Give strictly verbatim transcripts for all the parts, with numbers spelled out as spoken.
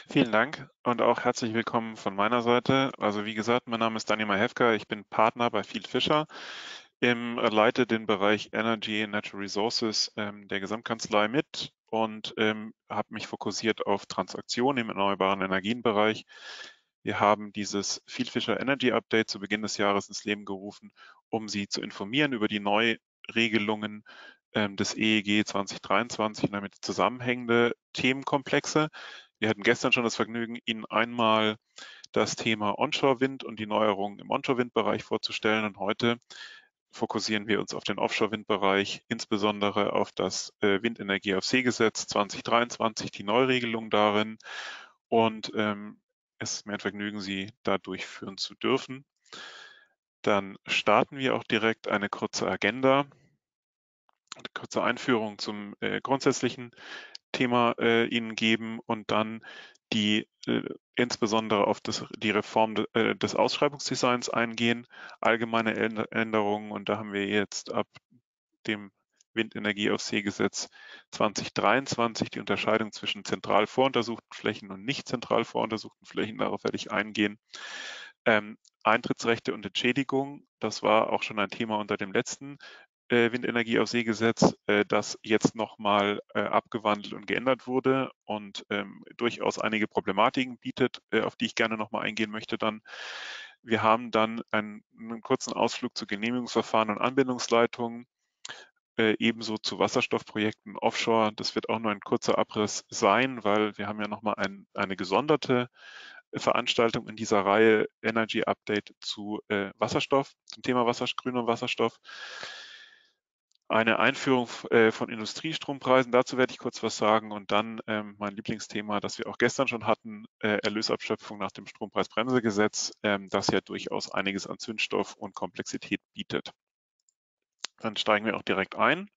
Vielen Dank und auch herzlich willkommen von meiner Seite. Also wie gesagt, mein Name ist Daniel Mahewka, ich bin Partner bei Field Fischer, im, äh, leite den Bereich Energy and Natural Resources ähm, der Gesamtkanzlei mit und ähm, habe mich fokussiert auf Transaktionen im erneuerbaren Energienbereich. Wir haben dieses Field Fischer Energy Update zu Beginn des Jahres ins Leben gerufen, um Sie zu informieren über die Neuregelungen ähm, des E E G zwanzig dreiundzwanzig und damit zusammenhängende Themenkomplexe. Wir hatten gestern schon das Vergnügen, Ihnen einmal das Thema Onshore-Wind und die Neuerungen im Onshore-Windbereich vorzustellen. Und heute fokussieren wir uns auf den Offshore-Windbereich, insbesondere auf das äh, Windenergie auf See-Gesetz zwanzig dreiundzwanzig, die Neuregelung darin. Und ähm, es ist mir ein Vergnügen, Sie da durchführen zu dürfen. Dann starten wir auch direkt eine kurze Agenda, eine kurze Einführung zum äh, grundsätzlichen Thema äh, Ihnen geben und dann die äh, insbesondere auf das, die Reform de, äh, des Ausschreibungsdesigns eingehen, allgemeine Änderungen, und da haben wir jetzt ab dem Windenergie auf See-Gesetz zwanzig dreiundzwanzig die Unterscheidung zwischen zentral voruntersuchten Flächen und nicht zentral voruntersuchten Flächen, darauf werde ich eingehen. Ähm, Eintrittsrechte und Entschädigung, das war auch schon ein Thema unter dem letzten äh, Windenergie auf See-Gesetz, äh, das jetzt nochmal äh, abgewandelt und geändert wurde und ähm, durchaus einige Problematiken bietet, äh, auf die ich gerne nochmal eingehen möchte dann. Wir haben dann einen, einen kurzen Ausflug zu Genehmigungsverfahren und Anbindungsleitungen, äh, ebenso zu Wasserstoffprojekten offshore. Das wird auch nur ein kurzer Abriss sein, weil wir haben ja nochmal ein, eine gesonderte Veranstaltung in dieser Reihe Energy Update zu äh, Wasserstoff, zum Thema Wasser, grüner Wasserstoff. Eine Einführung äh, von Industriestrompreisen, dazu werde ich kurz was sagen, und dann ähm, mein Lieblingsthema, das wir auch gestern schon hatten, äh, Erlösabschöpfung nach dem Strompreisbremsegesetz, ähm, das ja durchaus einiges an Zündstoff und Komplexität bietet. Dann steigen wir auch direkt ein.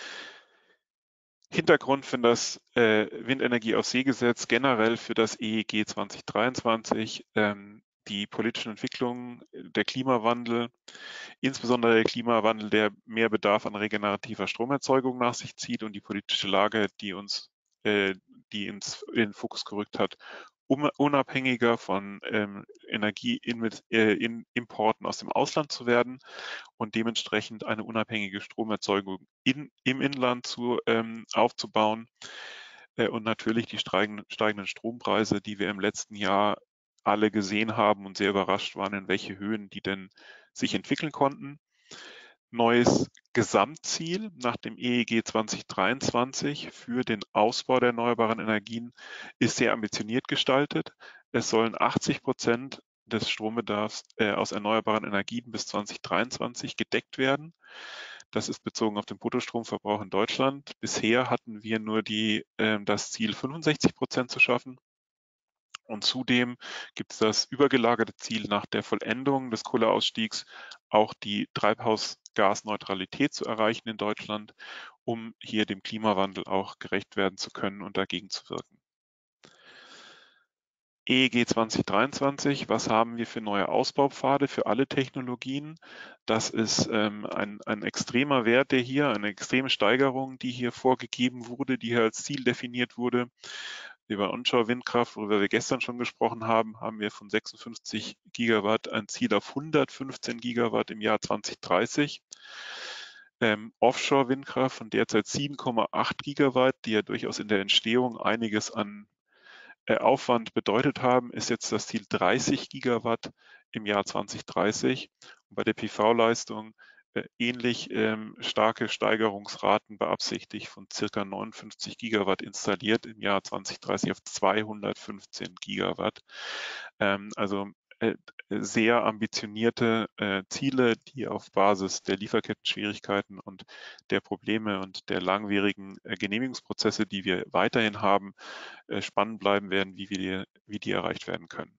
Hintergrund für das äh, Windenergie auf See-Gesetz, generell für das E E G zwanzig dreiundzwanzig, ähm, die politischen Entwicklungen, der Klimawandel, insbesondere der Klimawandel, der mehr Bedarf an regenerativer Stromerzeugung nach sich zieht, und die politische Lage, die uns, äh, die ins, in den Fokus gerückt hat, um unabhängiger von ähm, Energieimporten äh, aus dem Ausland zu werden und dementsprechend eine unabhängige Stromerzeugung in, im Inland zu, ähm, aufzubauen. Äh, und natürlich die steigenden, steigenden Strompreise, die wir im letzten Jahr alle gesehen haben und sehr überrascht waren, in welche Höhen die denn sich entwickeln konnten. Neues Gesamtziel nach dem E E G zwanzig dreiundzwanzig für den Ausbau der erneuerbaren Energien ist sehr ambitioniert gestaltet. Es sollen achtzig Prozent des Strombedarfs äh, aus erneuerbaren Energien bis zwanzig dreiundzwanzig gedeckt werden. Das ist bezogen auf den Bruttostromverbrauch in Deutschland. Bisher hatten wir nur die, äh, das Ziel, fünfundsechzig Prozent zu schaffen. Und zudem gibt es das übergelagerte Ziel, nach der Vollendung des Kohleausstiegs auch die Treibhausgasneutralität zu erreichen in Deutschland, um hier dem Klimawandel auch gerecht werden zu können und dagegen zu wirken. E E G zwanzig dreiundzwanzig, was haben wir für neue Ausbaupfade für alle Technologien? Das ist ähm, ein, ein extremer Wert, der hier, eine extreme Steigerung, die hier vorgegeben wurde, die hier als Ziel definiert wurde. Über Onshore-Windkraft, worüber wir gestern schon gesprochen haben, haben wir von sechsundfünfzig Gigawatt ein Ziel auf hundertfünfzehn Gigawatt im Jahr zwanzig dreißig. Ähm, Offshore-Windkraft von derzeit sieben Komma acht Gigawatt, die ja durchaus in der Entstehung einiges an äh, Aufwand bedeutet haben, ist jetzt das Ziel dreißig Gigawatt im Jahr zwanzig dreißig. Und bei der P V-Leistung äh, ähnlich ähm, starke Steigerungsraten beabsichtigt, von circa neunundfünfzig Gigawatt installiert im Jahr zwanzig dreißig auf zweihundertfünfzehn Gigawatt. Ähm, also äh, sehr ambitionierte äh, Ziele, die auf Basis der Lieferkettenschwierigkeiten und der Probleme und der langwierigen äh, Genehmigungsprozesse, die wir weiterhin haben, äh, spannend bleiben werden, wie, wir die, wie die erreicht werden können.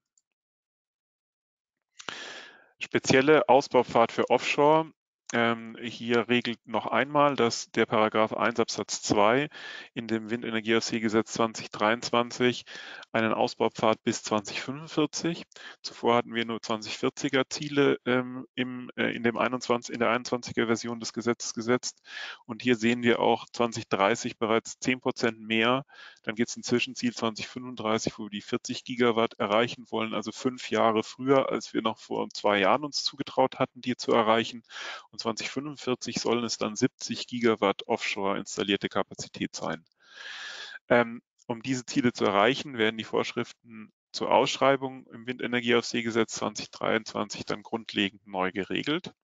Spezielle Ausbaupfad für Offshore. Ähm, hier regelt noch einmal, dass der Paragraph eins Absatz zwei in dem Windenergie auf See-Gesetz zwanzig dreiundzwanzig einen Ausbaupfad bis zwanzig fünfundvierzig. Zuvor hatten wir nur zwanzig vierziger Ziele ähm, im, äh, in, dem einundzwanzig, in der einundzwanziger Version des Gesetzes gesetzt. Und hier sehen wir auch zwanzig dreißig bereits zehn Prozent mehr Dann gibt es ein Zwischenziel zwanzig fünfunddreißig, wo wir die vierzig Gigawatt erreichen wollen, also fünf Jahre früher, als wir noch vor zwei Jahren uns zugetraut hatten, die zu erreichen. Und zwanzig fünfundvierzig sollen es dann siebzig Gigawatt offshore installierte Kapazität sein. Ähm, um diese Ziele zu erreichen, werden die Vorschriften zur Ausschreibung im Windenergieaufseegesetz zwanzig dreiundzwanzig dann grundlegend neu geregelt.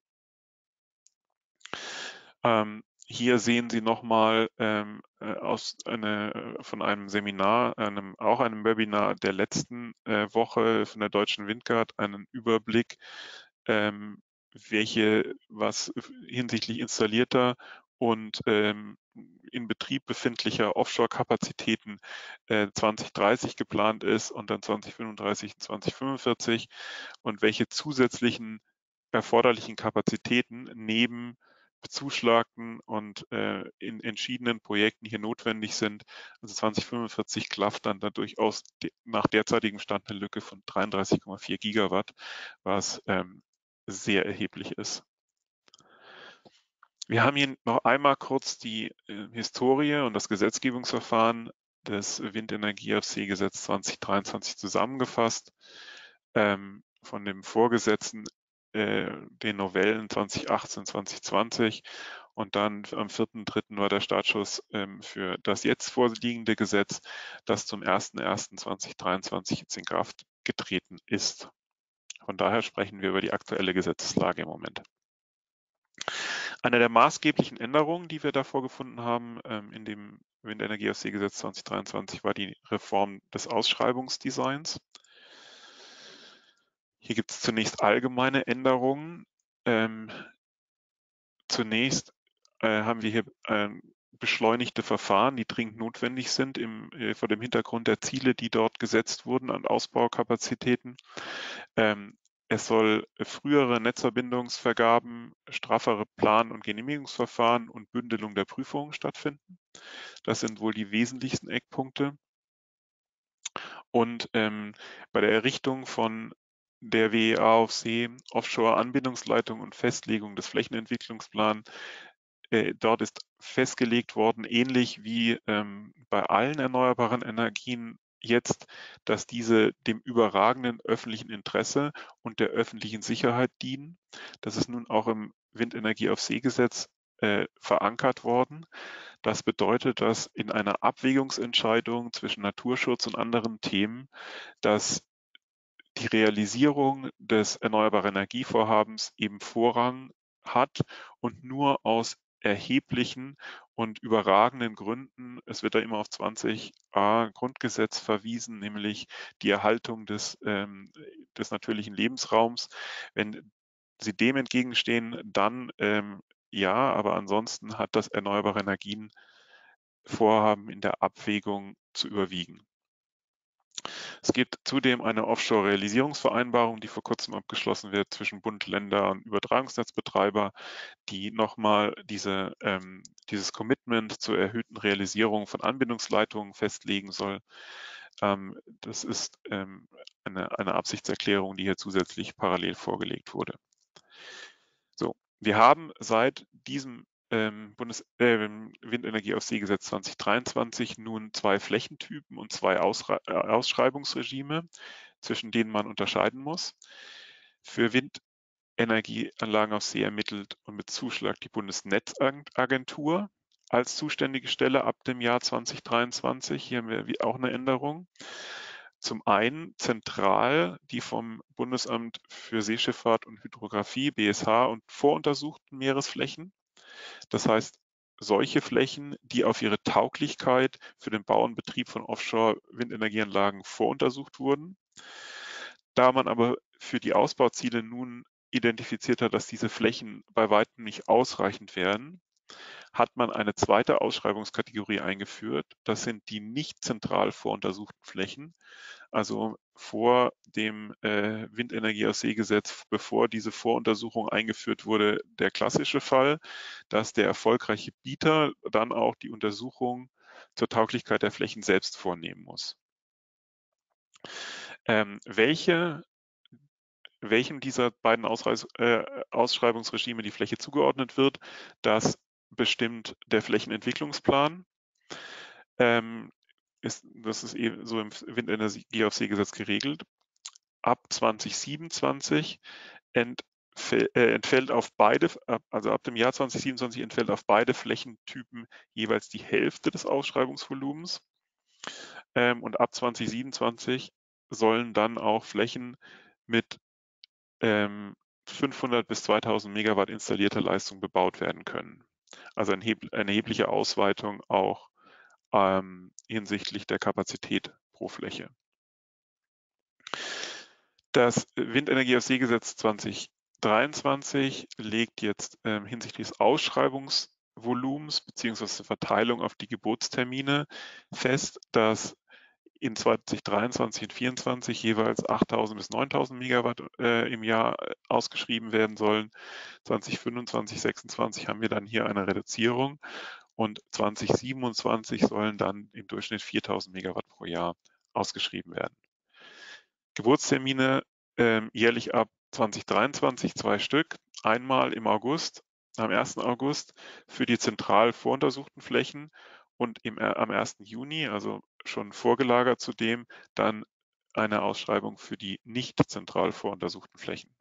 Ähm, hier sehen Sie nochmal ähm, aus eine, von einem Seminar, einem, auch einem Webinar der letzten äh, Woche von der Deutschen Windgard einen Überblick, ähm, welche, was hinsichtlich installierter und ähm, in Betrieb befindlicher Offshore-Kapazitäten äh, zwanzig dreißig geplant ist und dann zwanzig fünfunddreißig und zwanzig fünfundvierzig und welche zusätzlichen erforderlichen Kapazitäten neben bezuschlagten und äh, in entschiedenen Projekten hier notwendig sind. Also zwanzig fünfundvierzig klafft dann da durchaus de nach derzeitigem Stand eine Lücke von dreiunddreißig Komma vier Gigawatt, was ähm, sehr erheblich ist. Wir haben hier noch einmal kurz die äh, Historie und das Gesetzgebungsverfahren des Windenergieaufseegesetz zwanzig dreiundzwanzig zusammengefasst. Ähm, von dem Vorgesetzten äh, den Novellen zwanzig achtzehn, zwanzig zwanzig und dann am vierten dritten war der Startschuss ähm, für das jetzt vorliegende Gesetz, das zum ersten ersten zweitausenddreiundzwanzig jetzt in Kraft getreten ist. Von daher sprechen wir über die aktuelle Gesetzeslage im Moment. Eine der maßgeblichen Änderungen, die wir da vorgefunden haben ähm, in dem Windenergieaufseegesetz zwanzig dreiundzwanzig, war die Reform des Ausschreibungsdesigns. Hier gibt es zunächst allgemeine Änderungen. Ähm, zunächst äh, haben wir hier ähm, beschleunigte Verfahren, die dringend notwendig sind im, äh, vor dem Hintergrund der Ziele, die dort gesetzt wurden an Ausbaukapazitäten. Ähm, es soll frühere Netzverbindungsvergaben, straffere Plan- und Genehmigungsverfahren und Bündelung der Prüfungen stattfinden. Das sind wohl die wesentlichsten Eckpunkte. Und ähm, bei der Errichtung von der W E A auf See, Offshore-Anbindungsleitung und Festlegung des Flächenentwicklungsplans, äh, dort ist festgelegt worden, ähnlich wie ähm, bei allen erneuerbaren Energien jetzt, dass diese dem überragenden öffentlichen Interesse und der öffentlichen Sicherheit dienen. Das ist nun auch im Windenergie-auf-See-Gesetz äh, verankert worden. Das bedeutet, dass in einer Abwägungsentscheidung zwischen Naturschutz und anderen Themen, dass die Realisierung des erneuerbaren Energievorhabens eben Vorrang hat und nur aus erheblichen und überragenden Gründen, es wird da immer auf zwanzig a Grundgesetz verwiesen, nämlich die Erhaltung des, ähm, des natürlichen Lebensraums. Wenn Sie dem entgegenstehen, dann ähm, ja, aber ansonsten hat das Erneuerbare Energien Vorhaben in der Abwägung zu überwiegen. Es gibt zudem eine Offshore-Realisierungsvereinbarung, die vor kurzem abgeschlossen wird zwischen Bund, Länder und Übertragungsnetzbetreiber, die nochmal diese, ähm, dieses Commitment zur erhöhten Realisierung von Anbindungsleitungen festlegen soll. Ähm, das ist ähm, eine, eine Absichtserklärung, die hier zusätzlich parallel vorgelegt wurde. So, wir haben seit diesem ähm, Bundes äh, Windenergieaufseegesetz zwanzig dreiundzwanzig nun zwei Flächentypen und zwei Ausra äh, Ausschreibungsregime, zwischen denen man unterscheiden muss. Für Windenergieanlagen auf See ermittelt und mit Zuschlag die Bundesnetzagentur als zuständige Stelle ab dem Jahr zwanzig dreiundzwanzig. Hier haben wir auch eine Änderung. Zum einen zentral die vom Bundesamt für Seeschifffahrt und Hydrographie, B S H, und voruntersuchten Meeresflächen. Das heißt, solche Flächen, die auf ihre Tauglichkeit für den Bau und Betrieb von Offshore-Windenergieanlagen voruntersucht wurden. Da man aber für die Ausbauziele nun identifiziert hat, dass diese Flächen bei weitem nicht ausreichend wären, hat man eine zweite Ausschreibungskategorie eingeführt. Das sind die nicht zentral voruntersuchten Flächen. Also vor dem äh, Windenergieaufseegesetz, bevor diese Voruntersuchung eingeführt wurde, der klassische Fall, dass der erfolgreiche Bieter dann auch die Untersuchung zur Tauglichkeit der Flächen selbst vornehmen muss. Ähm, welche welchem dieser beiden Ausreis, äh, Ausschreibungsregime die Fläche zugeordnet wird, das bestimmt der Flächenentwicklungsplan. Ähm, ist, das ist eben so im Windenergie auf See-Gesetz geregelt. Ab zwanzig siebenundzwanzig entfällt, äh, entfällt auf beide, also ab dem Jahr zwanzig siebenundzwanzig entfällt auf beide Flächentypen jeweils die Hälfte des Ausschreibungsvolumens. Ähm, und ab zwanzig siebenundzwanzig sollen dann auch Flächen mit ähm, fünfhundert bis zweitausend Megawatt installierter Leistung bebaut werden können. Also eine erhebliche Ausweitung auch ähm, hinsichtlich der Kapazität pro Fläche. Das Windenergie auf See-Gesetz zwanzig dreiundzwanzig legt jetzt ähm, hinsichtlich des Ausschreibungsvolumens bzw. der Verteilung auf die Gebotstermine fest, dass in zwanzig dreiundzwanzig und vierundzwanzig jeweils achttausend bis neuntausend Megawatt äh, im Jahr ausgeschrieben werden sollen. zwanzig fünfundzwanzig, sechsundzwanzig haben wir dann hier eine Reduzierung und zwanzig siebenundzwanzig sollen dann im Durchschnitt viertausend Megawatt pro Jahr ausgeschrieben werden. Geburtstermine ähm, jährlich ab zwanzig dreiundzwanzig zwei Stück, einmal im August, am ersten August für die zentral voruntersuchten Flächen und im, äh, am ersten Juni, also schon vorgelagert zudem, dann eine Ausschreibung für die nicht zentral voruntersuchten Flächen.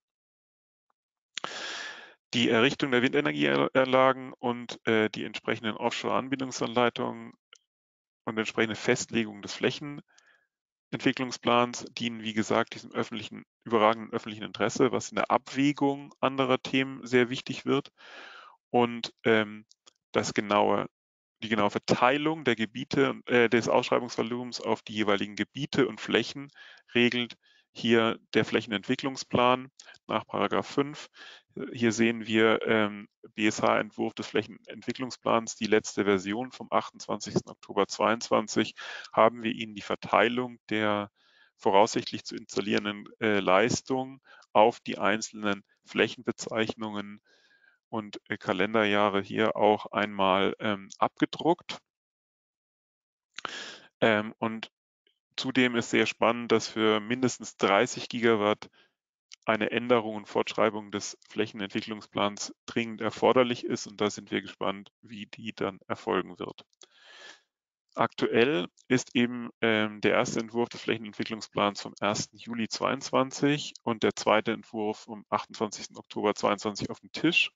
Die Errichtung der Windenergieanlagen und äh, die entsprechenden Offshore-Anbindungsanleitungen und entsprechende Festlegung des Flächenentwicklungsplans dienen, wie gesagt, diesem öffentlichen, überragenden öffentlichen Interesse, was in der Abwägung anderer Themen sehr wichtig wird. Und ähm, das genaue, die genaue Verteilung der Gebiete, äh, des Ausschreibungsvolumens auf die jeweiligen Gebiete und Flächen regelt hier der Flächenentwicklungsplan nach Paragraph fünf. Hier sehen wir ähm, B S H-Entwurf des Flächenentwicklungsplans, die letzte Version vom achtundzwanzigsten Oktober zweitausendzweiundzwanzig, haben wir Ihnen die Verteilung der voraussichtlich zu installierenden äh, Leistungen auf die einzelnen Flächenbezeichnungen und äh, Kalenderjahre hier auch einmal ähm, abgedruckt. Ähm, und zudem ist sehr spannend, dass für mindestens dreißig Gigawatt eine Änderung und Fortschreibung des Flächenentwicklungsplans dringend erforderlich ist. Und da sind wir gespannt, wie die dann erfolgen wird. Aktuell ist eben ähm, der erste Entwurf des Flächenentwicklungsplans vom ersten Juli zweiundzwanzig und der zweite Entwurf vom achtundzwanzigsten Oktober zweiundzwanzig auf dem Tisch.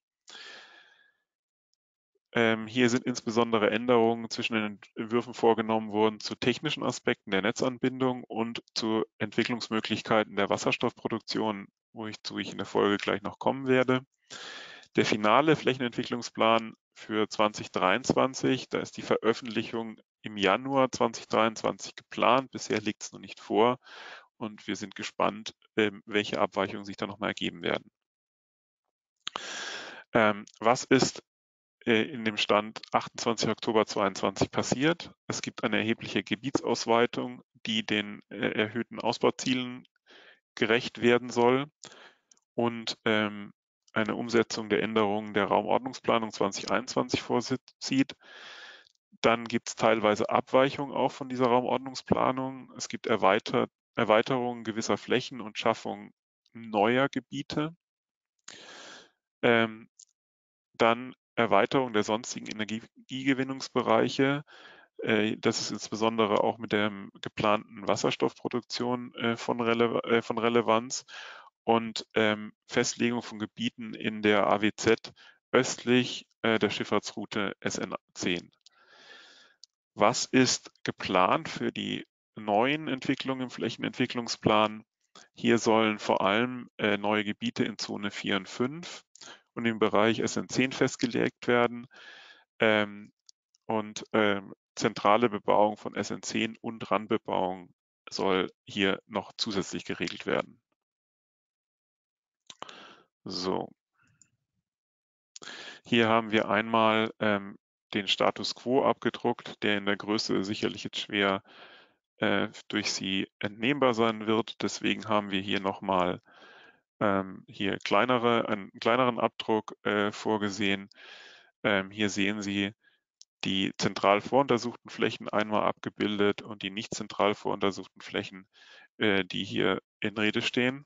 Ähm, hier sind insbesondere Änderungen zwischen den Entwürfen vorgenommen worden zu technischen Aspekten der Netzanbindung und zu Entwicklungsmöglichkeiten der Wasserstoffproduktion, wozu ich in der Folge gleich noch kommen werde. Der finale Flächenentwicklungsplan für zwanzig dreiundzwanzig, da ist die Veröffentlichung im Januar zwanzig dreiundzwanzig geplant. Bisher liegt es noch nicht vor und wir sind gespannt, ähm, welche Abweichungen sich da nochmal ergeben werden. Ähm, was ist in dem Stand achtundzwanzigsten Oktober zweiundzwanzig passiert? Es gibt eine erhebliche Gebietsausweitung, die den äh, erhöhten Ausbauzielen gerecht werden soll und ähm, eine Umsetzung der Änderungen der Raumordnungsplanung zwanzig einundzwanzig vorsieht. Dann gibt es teilweise Abweichungen auch von dieser Raumordnungsplanung. Es gibt Erweiter Erweiterungen gewisser Flächen und Schaffung neuer Gebiete. Ähm, dann Erweiterung der sonstigen Energiegewinnungsbereiche. Das ist insbesondere auch mit der geplanten Wasserstoffproduktion von, Rele von Relevanz und ähm, Festlegung von Gebieten in der A W Z östlich äh, der Schifffahrtsroute S N zehn. Was ist geplant für die neuen Entwicklungen im Flächenentwicklungsplan? Hier sollen vor allem äh, neue Gebiete in Zone vier und fünf und im Bereich S N zehn festgelegt werden ähm, und ähm, zentrale Bebauung von S N zehn und Randbebauung soll hier noch zusätzlich geregelt werden. So. Hier haben wir einmal ähm, den Status quo abgedruckt, der in der Größe sicherlich jetzt schwer äh, durch Sie entnehmbar sein wird. Deswegen haben wir hier nochmal ähm, hier kleinere, einen kleineren Abdruck äh, vorgesehen. Ähm, hier sehen Sie die zentral voruntersuchten Flächen einmal abgebildet und die nicht zentral voruntersuchten Flächen, äh, die hier in Rede stehen.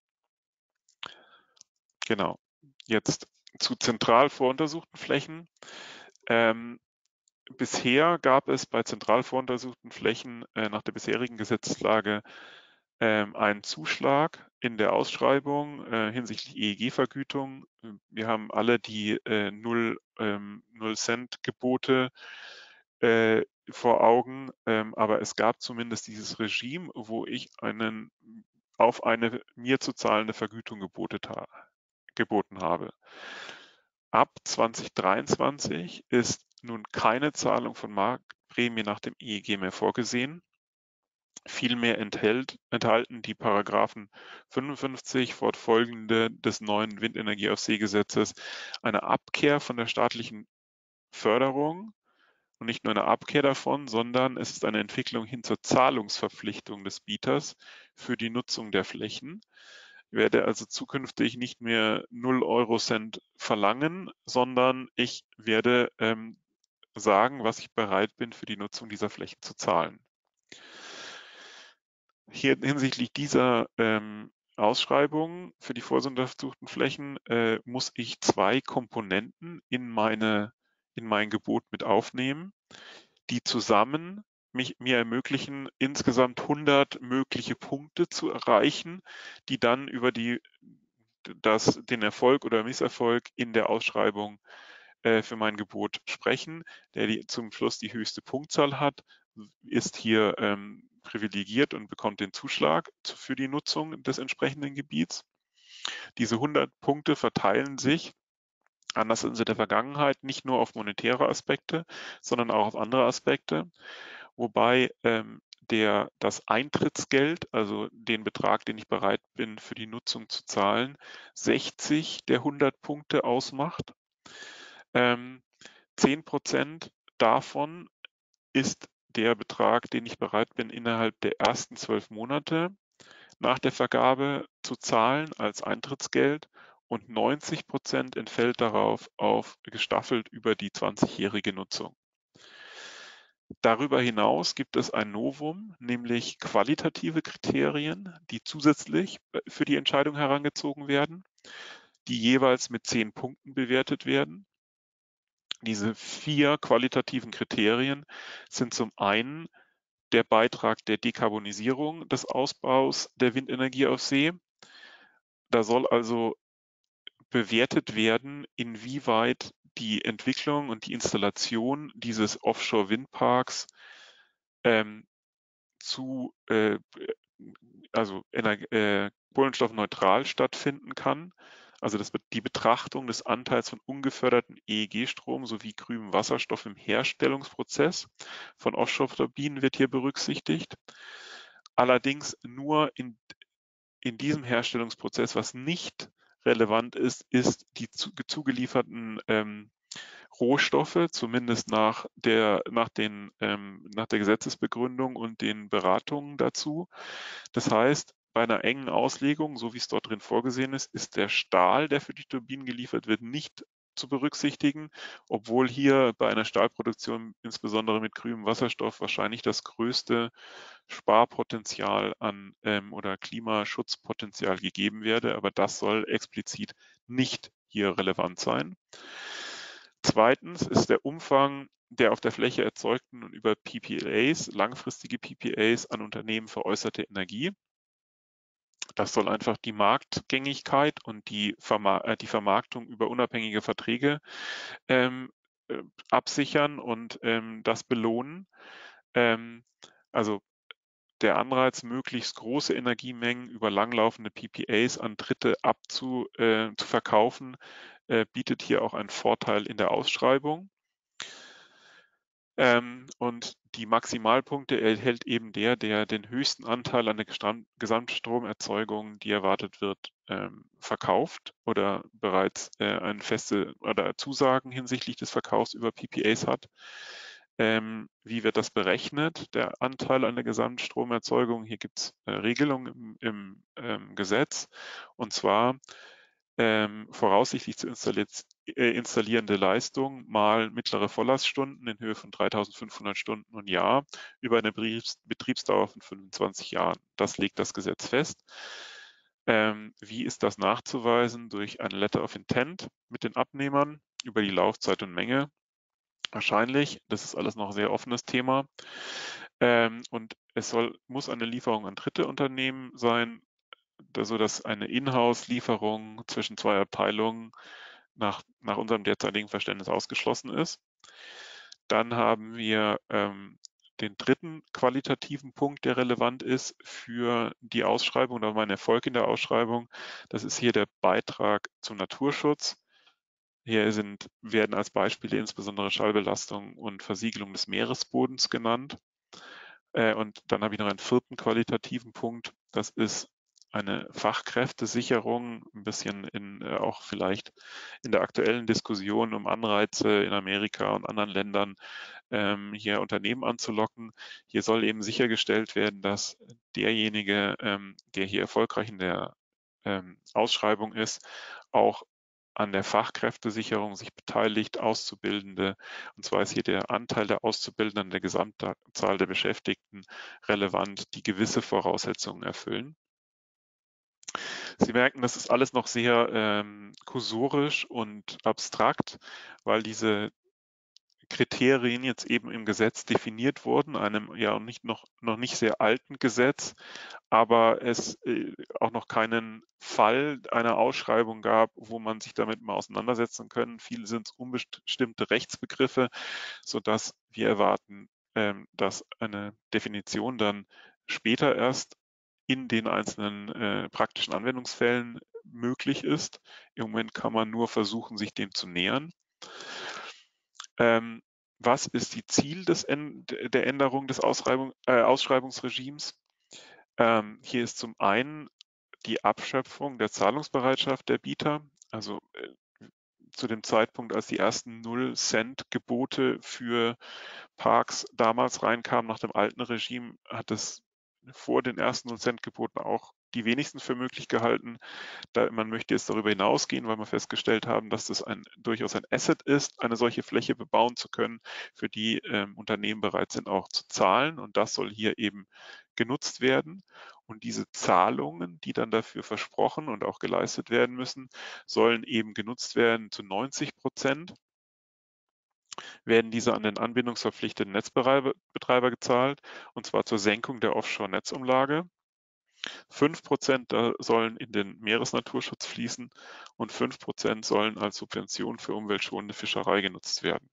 Genau. Jetzt zu zentral voruntersuchten Flächen. Ähm, bisher gab es bei zentral voruntersuchten Flächen äh, nach der bisherigen Gesetzeslage ähm, einen Zuschlag in der Ausschreibung äh, hinsichtlich E E G-Vergütung. Wir haben alle die äh, null, ähm, null Cent Gebote äh, vor Augen, ähm, aber es gab zumindest dieses Regime, wo ich einen auf eine mir zu zahlende Vergütung gebotet ha geboten habe. Ab zweitausenddreiundzwanzig ist nun keine Zahlung von Marktprämie nach dem E E G mehr vorgesehen. Vielmehr enthält, enthalten die Paragraphen fünfundfünfzig fortfolgende des neuen Windenergie auf See-Gesetzes eine Abkehr von der staatlichen Förderung und nicht nur eine Abkehr davon, sondern es ist eine Entwicklung hin zur Zahlungsverpflichtung des Bieters für die Nutzung der Flächen. Ich werde also zukünftig nicht mehr null Euro Cent verlangen, sondern ich werde ähm, sagen, was ich bereit bin, für die Nutzung dieser Flächen zu zahlen. Hier hinsichtlich dieser ähm, Ausschreibung für die voruntersuchten Flächen äh, muss ich zwei Komponenten in, meine, in mein Gebot mit aufnehmen, die zusammen mich, mir ermöglichen, insgesamt hundert mögliche Punkte zu erreichen, die dann über die, das, den Erfolg oder Misserfolg in der Ausschreibung äh, für mein Gebot sprechen. Der die, zum Schluss die höchste Punktzahl hat, ist hier ähm, privilegiert und bekommt den Zuschlag für die Nutzung des entsprechenden Gebiets. Diese hundert Punkte verteilen sich, anders als in der Vergangenheit, nicht nur auf monetäre Aspekte, sondern auch auf andere Aspekte, wobei ähm, der, das Eintrittsgeld, also den Betrag, den ich bereit bin für die Nutzung zu zahlen, sechzig der hundert Punkte ausmacht. Ähm, zehn Prozent davon ist der Betrag, den ich bereit bin, innerhalb der ersten zwölf Monate nach der Vergabe zu zahlen als Eintrittsgeld und neunzig Prozent entfällt darauf auf gestaffelt über die zwanzigjährige Nutzung. Darüber hinaus gibt es ein Novum, nämlich qualitative Kriterien, die zusätzlich für die Entscheidung herangezogen werden, die jeweils mit zehn Punkten bewertet werden. Diese vier qualitativen Kriterien sind zum einen der Beitrag der Dekarbonisierung des Ausbaus der Windenergie auf See. Da soll also bewertet werden, inwieweit die Entwicklung und die Installation dieses Offshore-Windparks ähm, zu äh, also äh, kohlenstoffneutral stattfinden kann. Also das, die Betrachtung des Anteils von ungeförderten E E G-Strom sowie grünem Wasserstoff im Herstellungsprozess von Offshore-Turbinen wird hier berücksichtigt. Allerdings nur in, in diesem Herstellungsprozess, was nicht relevant ist, ist die zu, zugelieferten ähm, Rohstoffe, zumindest nach der, nach, den, ähm, nach der Gesetzesbegründung und den Beratungen dazu. Das heißt, bei einer engen Auslegung, so wie es dort drin vorgesehen ist, ist der Stahl, der für die Turbinen geliefert wird, nicht zu berücksichtigen, obwohl hier bei einer Stahlproduktion, insbesondere mit grünem Wasserstoff, wahrscheinlich das größte Sparpotenzial an ähm, oder Klimaschutzpotenzial gegeben werde. Aber das soll explizit nicht hier relevant sein. Zweitens ist der Umfang der auf der Fläche erzeugten und über P P As, langfristige P P As an Unternehmen veräußerte Energie. Das soll einfach die Marktgängigkeit und die, Verma äh, die Vermarktung über unabhängige Verträge ähm, äh, absichern und ähm, das belohnen. Ähm, also der Anreiz, möglichst große Energiemengen über langlaufende P P As an Dritte abzu, äh, zu verkaufen, äh, bietet hier auch einen Vorteil in der Ausschreibung. Ähm, und die Maximalpunkte erhält eben der, der den höchsten Anteil an der Gesamtstromerzeugung, die erwartet wird, ähm, verkauft oder bereits äh, eine feste oder Zusagen hinsichtlich des Verkaufs über P P As hat. Ähm, wie wird das berechnet, der Anteil an der Gesamtstromerzeugung? Hier gibt es äh, Regelungen im, im ähm, Gesetz, und zwar ähm, voraussichtlich zu äh, installierende Leistung mal mittlere Volllaststunden in Höhe von dreitausendfünfhundert Stunden im Jahr über eine Betriebs Betriebsdauer von fünfundzwanzig Jahren. Das legt das Gesetz fest. Ähm, wie ist das nachzuweisen? Durch ein Letter of Intent mit den Abnehmern über die Laufzeit und Menge. Wahrscheinlich, das ist alles noch ein sehr offenes Thema. Ähm, und es soll, muss eine Lieferung an dritte Unternehmen sein, sodass eine Inhouse-Lieferung zwischen zwei Abteilungen nach, nach unserem derzeitigen Verständnis ausgeschlossen ist. Dann haben wir ähm, den dritten qualitativen Punkt, der relevant ist für die Ausschreibung oder meinen Erfolg in der Ausschreibung. Das ist hier der Beitrag zum Naturschutz. Hier sind, werden als Beispiele insbesondere Schallbelastung und Versiegelung des Meeresbodens genannt. Äh, und dann habe ich noch einen vierten qualitativen Punkt. Das ist eine Fachkräftesicherung, ein bisschen in, äh, auch vielleicht in der aktuellen Diskussion um Anreize in Amerika und anderen Ländern, ähm, hier Unternehmen anzulocken. Hier soll eben sichergestellt werden, dass derjenige, ähm, der hier erfolgreich in der ähm, Ausschreibung ist, auch an der Fachkräftesicherung sich beteiligt, Auszubildende. Und zwar ist hier der Anteil der Auszubildenden an der Gesamtzahl der Beschäftigten relevant, die gewisse Voraussetzungen erfüllen. Sie merken, das ist alles noch sehr ähm, kursorisch und abstrakt, weil diese Kriterien jetzt eben im Gesetz definiert wurden, einem ja nicht noch, noch nicht sehr alten Gesetz, aber es äh, auch noch keinen Fall einer Ausschreibung gab, wo man sich damit mal auseinandersetzen können. Viele sind unbestimmte Rechtsbegriffe, sodass wir erwarten, ähm, dass eine Definition dann später erst in den einzelnen äh, praktischen Anwendungsfällen möglich ist. Im Moment kann man nur versuchen, sich dem zu nähern. Ähm, was ist die Ziel des, der Änderung des Ausschreibung, äh, Ausschreibungsregimes? Ähm, hier ist zum einen die Abschöpfung der Zahlungsbereitschaft der Bieter. Also äh, zu dem Zeitpunkt, als die ersten null-Cent-Gebote für Parks damals reinkamen nach dem alten Regime, hat es vor den ersten null-Cent-Geboten auch die wenigsten für möglich gehalten. Da, man möchte jetzt darüber hinausgehen, weil wir festgestellt haben, dass das ein, durchaus ein Asset ist, eine solche Fläche bebauen zu können, für die ähm, Unternehmen bereit sind auch zu zahlen. Und das soll hier eben genutzt werden. Und diese Zahlungen, die dann dafür versprochen und auch geleistet werden müssen, sollen eben genutzt werden zu neunzig Prozent. Werden diese an den anbindungsverpflichteten Netzbetreiber gezahlt, und zwar zur Senkung der Offshore-Netzumlage. fünf Prozent sollen in den Meeresnaturschutz fließen und fünf Prozent sollen als Subvention für umweltschonende Fischerei genutzt werden.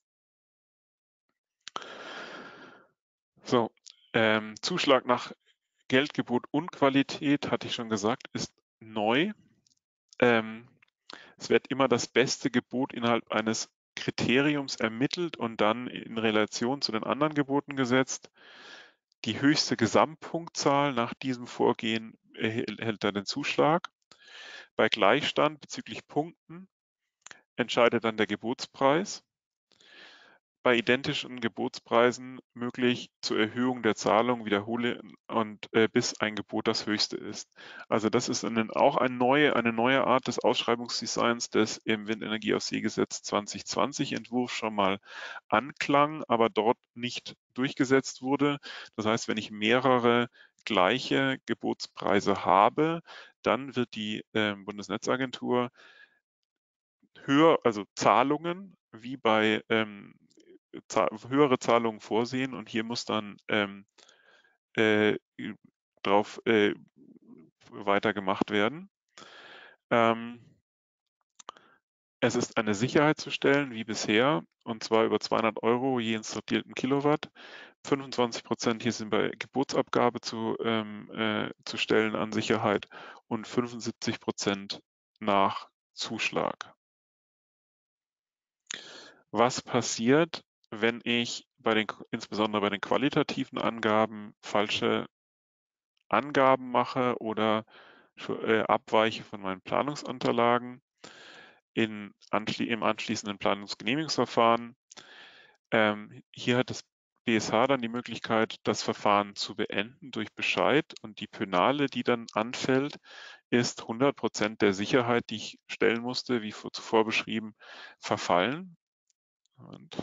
So, ähm, Zuschlag nach Geldgebot und Qualität, hatte ich schon gesagt, ist neu. Ähm, es wird immer das beste Gebot innerhalb eines Kriteriums ermittelt und dann in Relation zu den anderen Geboten gesetzt. Die höchste Gesamtpunktzahl nach diesem Vorgehen erhält dann den Zuschlag. Bei Gleichstand bezüglich Punkten entscheidet dann der Gebotspreis. Bei identischen Gebotspreisen möglich zur Erhöhung der Zahlung wiederholen und äh, bis ein Gebot das höchste ist. Also das ist eine, auch eine neue, eine neue Art des Ausschreibungsdesigns, das im Windenergie auf See Gesetz zwanzig zwanzig Entwurf schon mal anklang, aber dort nicht durchgesetzt wurde. Das heißt, wenn ich mehrere gleiche Gebotspreise habe, dann wird die äh, Bundesnetzagentur höher, also Zahlungen wie bei ähm, höhere Zahlungen vorsehen, und hier muss dann ähm, äh, drauf äh, weitergemacht werden. Ähm, es ist eine Sicherheit zu stellen, wie bisher, und zwar über zweihundert Euro je installierten Kilowatt. fünfundzwanzig Prozent hier sind bei Gebotsabgabe zu, ähm, äh, zu stellen an Sicherheit und fünfundsiebzig Prozent nach Zuschlag. Was passiert, wenn ich bei den, insbesondere bei den qualitativen Angaben, falsche Angaben mache oder äh, abweiche von meinen Planungsunterlagen in anschli im anschließenden Planungsgenehmigungsverfahren? Ähm, hier hat das B S H dann die Möglichkeit, das Verfahren zu beenden durch Bescheid, und die Penale, die dann anfällt, ist hundert Prozent der Sicherheit, die ich stellen musste, wie zuvor beschrieben, verfallen. Und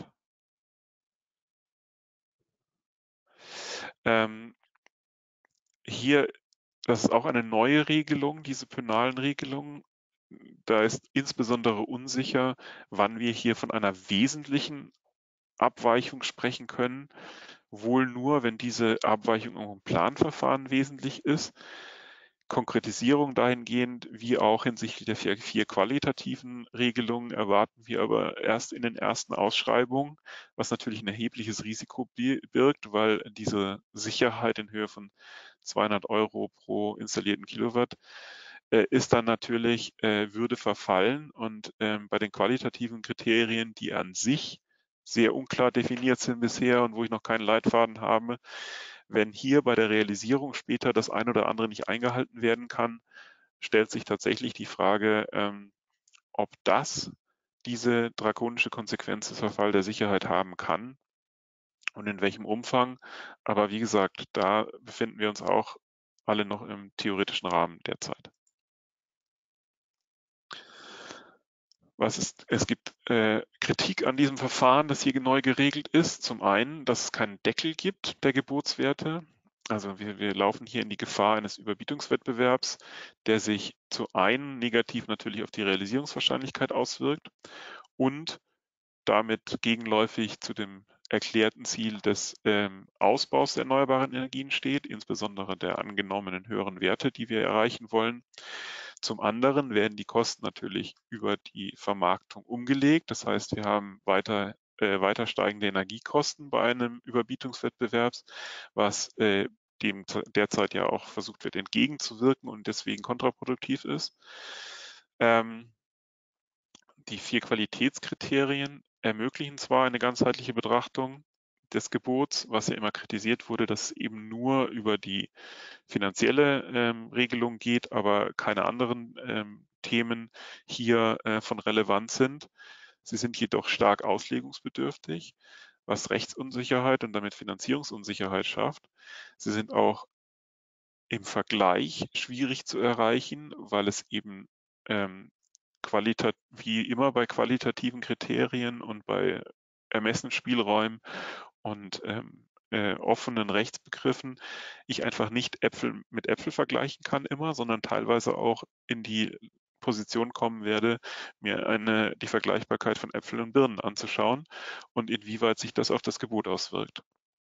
ähm, hier, das ist auch eine neue Regelung, diese penalen Regelungen. Da ist insbesondere unsicher, wann wir hier von einer wesentlichen Abweichung sprechen können, wohl nur, wenn diese Abweichung im Planverfahren wesentlich ist. Konkretisierung dahingehend, wie auch hinsichtlich der vier, vier qualitativen Regelungen, erwarten wir aber erst in den ersten Ausschreibungen, was natürlich ein erhebliches Risiko birgt, weil diese Sicherheit in Höhe von zweihundert Euro pro installierten Kilowatt äh, ist dann natürlich, äh, würde verfallen. Und ähm, bei den qualitativen Kriterien, die an sich sehr unklar definiert sind bisher und wo ich noch keinen Leitfaden habe, wenn hier bei der Realisierung später das ein oder andere nicht eingehalten werden kann, stellt sich tatsächlich die Frage, ähm, ob das diese drakonische Konsequenz des Verfall der Sicherheit haben kann und in welchem Umfang. Aber wie gesagt, da befinden wir uns auch alle noch im theoretischen Rahmen derzeit. Was ist, es gibt äh, Kritik an diesem Verfahren, das hier neu geregelt ist. Zum einen, dass es keinen Deckel gibt der Gebotswerte. Also wir, wir laufen hier in die Gefahr eines Überbietungswettbewerbs, der sich zu einen negativ natürlich auf die Realisierungswahrscheinlichkeit auswirkt und damit gegenläufig zu dem erklärten Ziel des ähm, Ausbaus der erneuerbaren Energien steht, insbesondere der angenommenen höheren Werte, die wir erreichen wollen. Zum anderen werden die Kosten natürlich über die Vermarktung umgelegt. Das heißt, wir haben weiter, äh, weiter steigende Energiekosten bei einem Überbietungswettbewerb, was äh, dem derzeit ja auch versucht wird entgegenzuwirken und deswegen kontraproduktiv ist. Ähm, die vier Qualitätskriterien ermöglichen zwar eine ganzheitliche Betrachtung des Gebots, was ja immer kritisiert wurde, dass es eben nur über die finanzielle ähm, Regelung geht, aber keine anderen ähm, Themen hier äh, von Relevanz sind. Sie sind jedoch stark auslegungsbedürftig, was Rechtsunsicherheit und damit Finanzierungsunsicherheit schafft. Sie sind auch im Vergleich schwierig zu erreichen, weil es eben ähm, qualitat wie immer bei qualitativen Kriterien und bei Ermessensspielräumen und ähm, äh, offenen Rechtsbegriffen ich einfach nicht Äpfel mit Äpfel vergleichen kann immer, sondern teilweise auch in die Position kommen werde, mir eine, die Vergleichbarkeit von Äpfeln und Birnen anzuschauen und inwieweit sich das auf das Gebot auswirkt.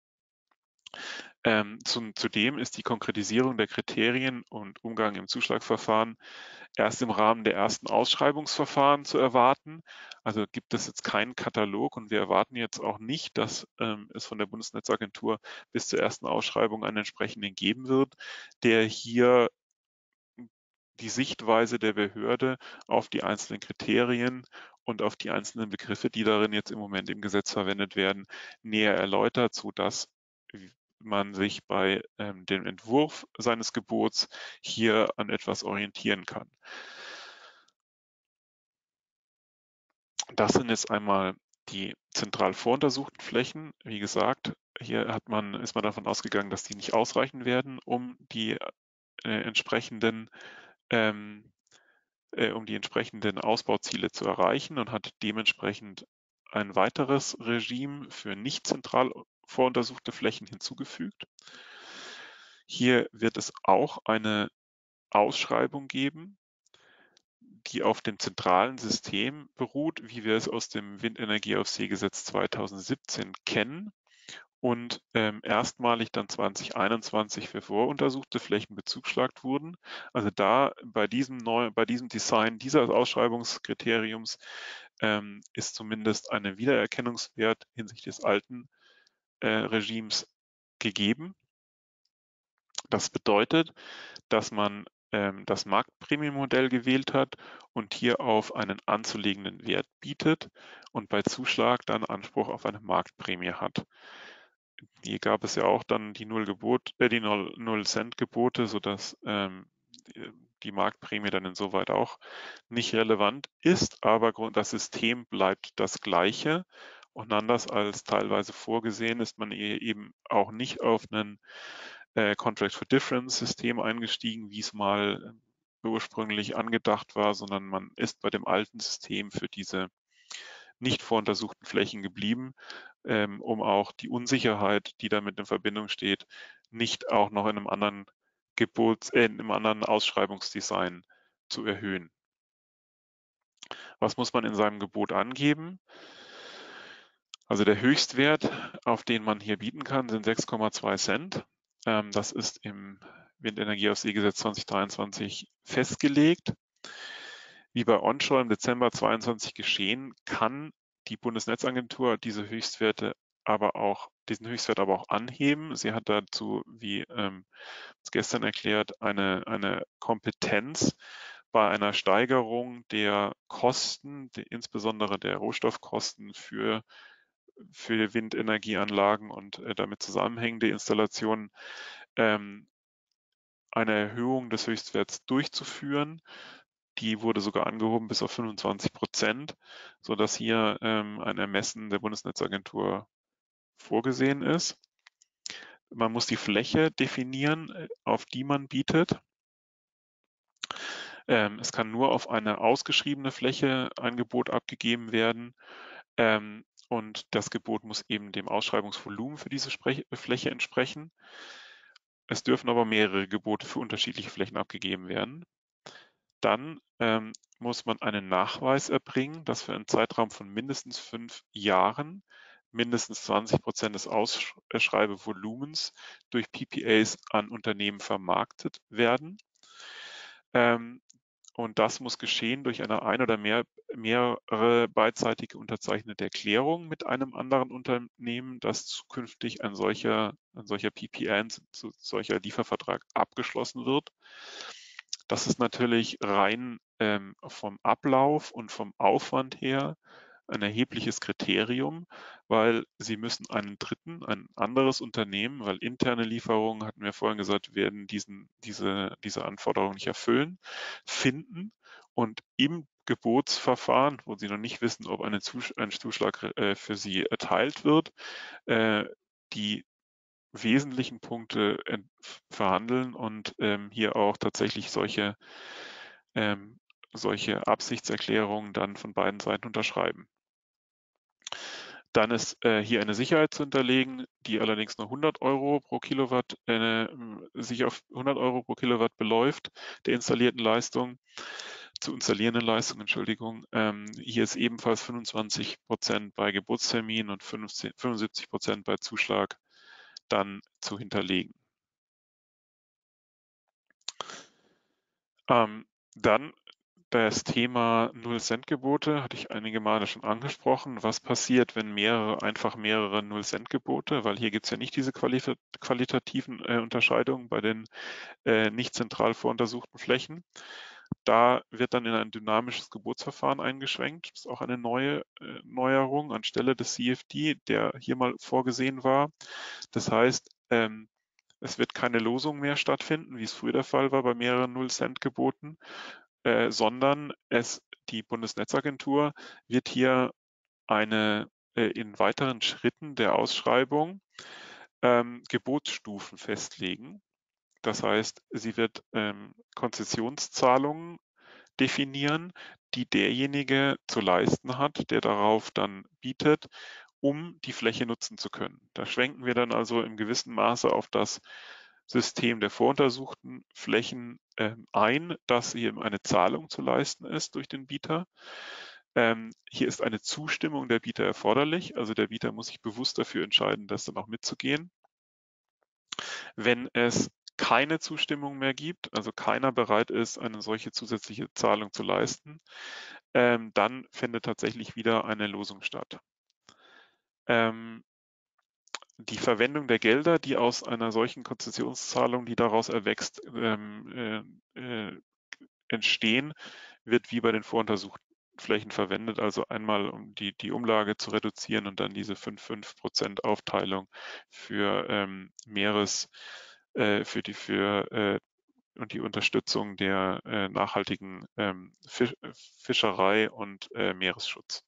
Ähm, zum, zudem ist die Konkretisierung der Kriterien und Umgang im Zuschlagsverfahren erst im Rahmen der ersten Ausschreibungsverfahren zu erwarten. Also gibt es jetzt keinen Katalog und wir erwarten jetzt auch nicht, dass ähm, es von der Bundesnetzagentur bis zur ersten Ausschreibung einen entsprechenden geben wird, der hier die Sichtweise der Behörde auf die einzelnen Kriterien und auf die einzelnen Begriffe, die darin jetzt im Moment im Gesetz verwendet werden, näher erläutert, sodass man sich bei ähm, dem Entwurf seines Gebots hier an etwas orientieren kann. Das sind jetzt einmal die zentral voruntersuchten Flächen. Wie gesagt, hier hat man, ist man davon ausgegangen, dass die nicht ausreichen werden, um die äh, entsprechenden ähm, äh, um die entsprechenden Ausbauziele zu erreichen und hat dementsprechend ein weiteres Regime für nicht zentral voruntersuchte Flächen hinzugefügt. Hier wird es auch eine Ausschreibung geben, die auf dem zentralen System beruht, wie wir es aus dem Windenergieaufsehgesetz zweitausendsiebzehn kennen und ähm, erstmalig dann zweitausendeinundzwanzig für voruntersuchte Flächen bezuschlagt wurden. Also da bei diesem, neu, bei diesem Design dieses Ausschreibungskriteriums ähm, ist zumindest ein Wiedererkennungswert hinsichtlich des alten äh, Regimes gegeben. Das bedeutet, dass man ähm, das Marktprämienmodell gewählt hat und hier auf einen anzulegenden Wert bietet und bei Zuschlag dann Anspruch auf eine Marktprämie hat. Hier gab es ja auch dann die Null-Gebot, äh, die Null-Cent-Gebote, sodass ähm, die Marktprämie dann insoweit auch nicht relevant ist, aber das System bleibt das gleiche. Und anders als teilweise vorgesehen, ist man eben auch nicht auf einen äh, Contract for Difference System eingestiegen, wie es mal ursprünglich angedacht war, sondern man ist bei dem alten System für diese nicht voruntersuchten Flächen geblieben, ähm, um auch die Unsicherheit, die damit in Verbindung steht, nicht auch noch in einem anderen Gebots, äh, in einem anderen Ausschreibungsdesign zu erhöhen. Was muss man in seinem Gebot angeben? Also der Höchstwert, auf den man hier bieten kann, sind sechs Komma zwei Cent. Ähm, das ist im Windenergieauslegegesetz zwanzig dreiundzwanzig festgelegt. Wie bei Onshore im Dezember zweitausendzweiundzwanzig geschehen, kann die Bundesnetzagentur diese Höchstwerte aber auch, diesen Höchstwert aber auch anheben. Sie hat dazu, wie ähm, gestern erklärt, eine, eine Kompetenz bei einer Steigerung der Kosten, die, insbesondere der Rohstoffkosten für, für Windenergieanlagen und äh, damit zusammenhängende Installationen, ähm, eine Erhöhung des Höchstwerts durchzuführen. Die wurde sogar angehoben bis auf fünfundzwanzig Prozent, sodass hier ähm, ein Ermessen der Bundesnetzagentur vorgesehen ist. Man muss die Fläche definieren, auf die man bietet. Ähm, es kann nur auf eine ausgeschriebene Fläche ein Gebot abgegeben werden. Ähm, und das Gebot muss eben dem Ausschreibungsvolumen für diese Spre Fläche entsprechen. Es dürfen aber mehrere Gebote für unterschiedliche Flächen abgegeben werden. Dann ähm, muss man einen Nachweis erbringen, dass für einen Zeitraum von mindestens fünf Jahren mindestens zwanzig Prozent des Ausschreibevolumens durch P P As an Unternehmen vermarktet werden. Ähm, und das muss geschehen durch eine ein oder mehr, mehrere beidseitige unterzeichnete Erklärungen mit einem anderen Unternehmen, dass zukünftig ein solcher, ein solcher P P A, ein solcher Liefervertrag abgeschlossen wird. Das ist natürlich rein ähm, vom Ablauf und vom Aufwand her ein erhebliches Kriterium, weil Sie müssen einen dritten, ein anderes Unternehmen, weil interne Lieferungen, hatten wir vorhin gesagt, werden diesen, diese, diese Anforderungen nicht erfüllen, finden und im Gebotsverfahren, wo Sie noch nicht wissen, ob eine Zus ein Zuschlag äh, für Sie erteilt wird, äh, die wesentlichen Punkte verhandeln und ähm, hier auch tatsächlich solche, ähm, solche Absichtserklärungen dann von beiden Seiten unterschreiben. Dann ist äh, hier eine Sicherheit zu hinterlegen, die allerdings nur hundert Euro pro Kilowatt, äh, sich auf hundert Euro pro Kilowatt beläuft, der installierten Leistung, zu installierenden Leistung, Entschuldigung. Ähm, hier ist ebenfalls fünfundzwanzig Prozent bei Geburtstermin und fünfundsiebzig Prozent bei Zuschlag dann zu hinterlegen. Ähm, dann das Thema Null-Cent-Gebote hatte ich einige Male schon angesprochen. Was passiert, wenn mehrere, einfach mehrere Null-Cent-Gebote, weil hier gibt es ja nicht diese qualita qualitativen äh, Unterscheidungen bei den äh, nicht zentral voruntersuchten Flächen. Da wird dann in ein dynamisches Gebotsverfahren eingeschränkt. Das ist auch eine neue äh, Neuerung anstelle des C F D, der hier mal vorgesehen war. Das heißt, ähm, es wird keine Losung mehr stattfinden, wie es früher der Fall war bei mehreren Null-Cent-Geboten, äh, sondern es, die Bundesnetzagentur wird hier eine äh, in weiteren Schritten der Ausschreibung ähm, Gebotsstufen festlegen. Das heißt, sie wird ähm, Konzessionszahlungen definieren, die derjenige zu leisten hat, der darauf dann bietet, um die Fläche nutzen zu können. Da schwenken wir dann also im gewissen Maße auf das System der voruntersuchten Flächen äh, ein, dass hier eine Zahlung zu leisten ist durch den Bieter. Ähm, hier ist eine Zustimmung der Bieter erforderlich, also der Bieter muss sich bewusst dafür entscheiden, das dann auch mitzugehen. Wenn es keine Zustimmung mehr gibt, also keiner bereit ist, eine solche zusätzliche Zahlung zu leisten, ähm, dann findet tatsächlich wieder eine Losung statt. Ähm, die Verwendung der Gelder, die aus einer solchen Konzessionszahlung, die daraus erwächst, ähm, äh, äh, entstehen, wird wie bei den voruntersuchten Flächen verwendet, also einmal um die, die Umlage zu reduzieren und dann diese fünf Komma fünf Prozent Aufteilung für ähm, Meeres, äh, für die für äh, und die Unterstützung der äh, nachhaltigen ähm, Fisch, Fischerei und äh, Meeresschutz.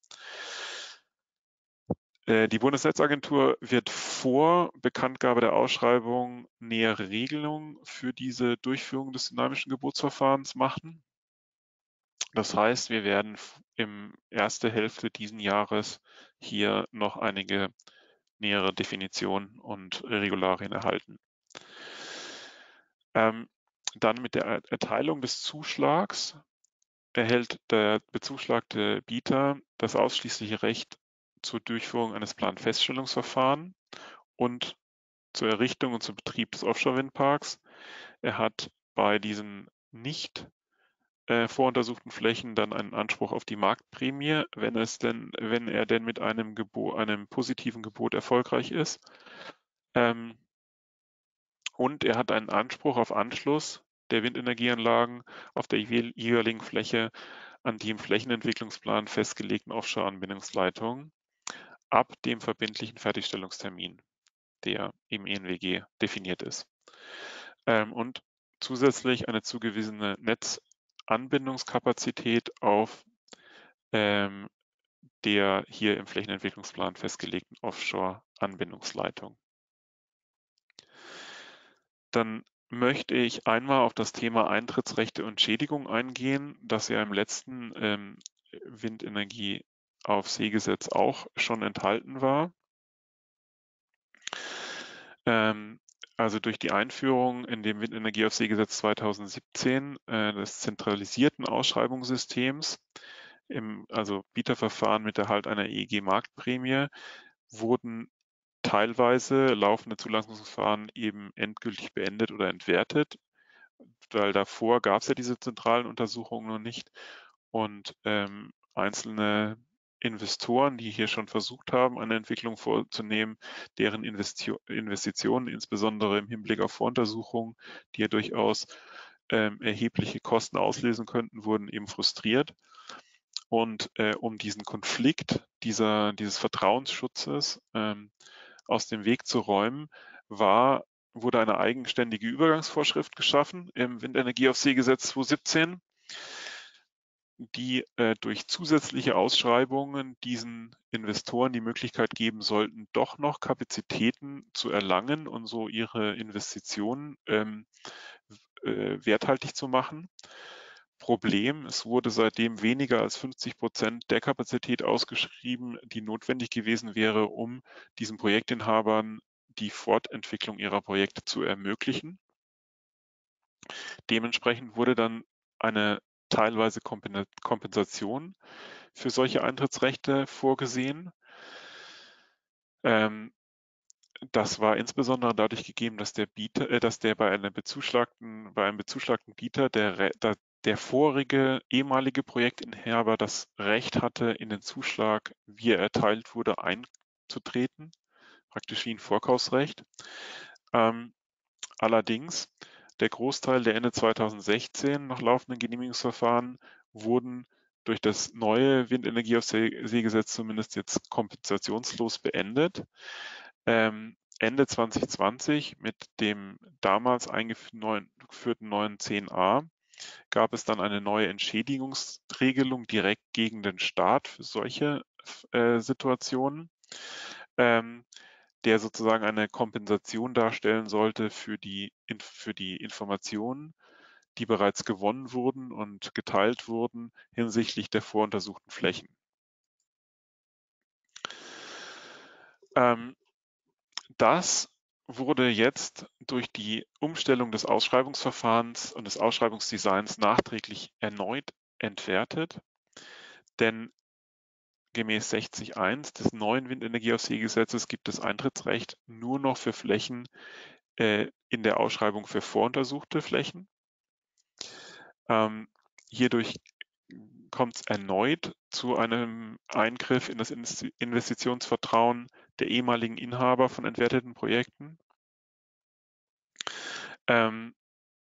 Äh, die Bundesnetzagentur wird vor Bekanntgabe der Ausschreibung nähere Regelungen für diese Durchführung des dynamischen Gebotsverfahrens machen. Das heißt, wir werden im ersten Hälfte diesen Jahres hier noch einige nähere Definitionen und Regularien erhalten. Ähm, dann mit der Erteilung des Zuschlags erhält der bezuschlagte Bieter das ausschließliche Recht zur Durchführung eines Planfeststellungsverfahrens und zur Errichtung und zum Betrieb des Offshore-Windparks. Er hat bei diesen nicht äh, voruntersuchten Flächen dann einen Anspruch auf die Marktprämie, wenn es denn, wenn er denn mit einem Gebot, einem positiven Gebot erfolgreich ist. Ähm, und er hat einen Anspruch auf Anschluss der Windenergieanlagen auf der jeweiligen Fläche an die im Flächenentwicklungsplan festgelegten Offshore-Anbindungsleitungen ab dem verbindlichen Fertigstellungstermin, der im E N W G definiert ist. Ähm, und zusätzlich eine zugewiesene Netzanbindungskapazität auf ähm, der hier im Flächenentwicklungsplan festgelegten Offshore-Anbindungsleitung. Dann möchte ich einmal auf das Thema Eintrittsrechte und Schädigung eingehen, das ja im letzten ähm, Windenergie-auf-See-Gesetz auch schon enthalten war. Ähm, also durch die Einführung in dem Windenergie-auf-See-Gesetz zweitausendsiebzehn äh, des zentralisierten Ausschreibungssystems, im also Bieterverfahren mit Erhalt einer E E G-Marktprämie, wurden teilweise laufende Zulassungsverfahren eben endgültig beendet oder entwertet, weil davor gab es ja diese zentralen Untersuchungen noch nicht und ähm, einzelne Investoren, die hier schon versucht haben, eine Entwicklung vorzunehmen, deren Investio Investitionen, insbesondere im Hinblick auf Voruntersuchungen, die ja durchaus ähm, erhebliche Kosten auslösen könnten, wurden eben frustriert. Und äh, um diesen Konflikt dieser, dieses Vertrauensschutzes ähm, aus dem Weg zu räumen, war, wurde eine eigenständige Übergangsvorschrift geschaffen im Windenergie-auf-See-Gesetz zweitausendsiebzehn, die äh, durch zusätzliche Ausschreibungen diesen Investoren die Möglichkeit geben sollten, doch noch Kapazitäten zu erlangen und so ihre Investitionen ähm, äh, werthaltig zu machen. Problem, es wurde seitdem weniger als fünfzig Prozent der Kapazität ausgeschrieben, die notwendig gewesen wäre, um diesen Projektinhabern die Fortentwicklung ihrer Projekte zu ermöglichen. Dementsprechend wurde dann eine teilweise Kompensation für solche Eintrittsrechte vorgesehen. Ähm, das war insbesondere dadurch gegeben, dass der Bieter, äh, dass der bei einer bezuschlagten, bei einem bezuschlagten Bieter der, der, der vorige ehemalige Projektinhaber das Recht hatte, in den Zuschlag, wie er erteilt wurde, einzutreten, praktisch wie ein Vorkaufsrecht. Ähm, allerdings der Großteil der Ende zweitausendsechzehn noch laufenden Genehmigungsverfahren wurden durch das neue Windenergie-auf-See-Gesetz zumindest jetzt kompensationslos beendet. Ähm, Ende zwanzig zwanzig mit dem damals eingeführten neuen zehn a gab es dann eine neue Entschädigungsregelung direkt gegen den Staat für solche äh, Situationen, ähm, der sozusagen eine Kompensation darstellen sollte für die, für die Informationen, die bereits gewonnen wurden und geteilt wurden hinsichtlich der voruntersuchten Flächen. Ähm, das wurde jetzt durch die Umstellung des Ausschreibungsverfahrens und des Ausschreibungsdesigns nachträglich erneut entwertet, denn gemäß sechzig Absatz eins des neuen Windenergie-auf-See-Gesetzes gibt es Eintrittsrecht nur noch für Flächen äh, in der Ausschreibung für voruntersuchte Flächen. Ähm, hierdurch kommt es erneut zu einem Eingriff in das Investitionsvertrauen der ehemaligen Inhaber von entwerteten Projekten. Ähm,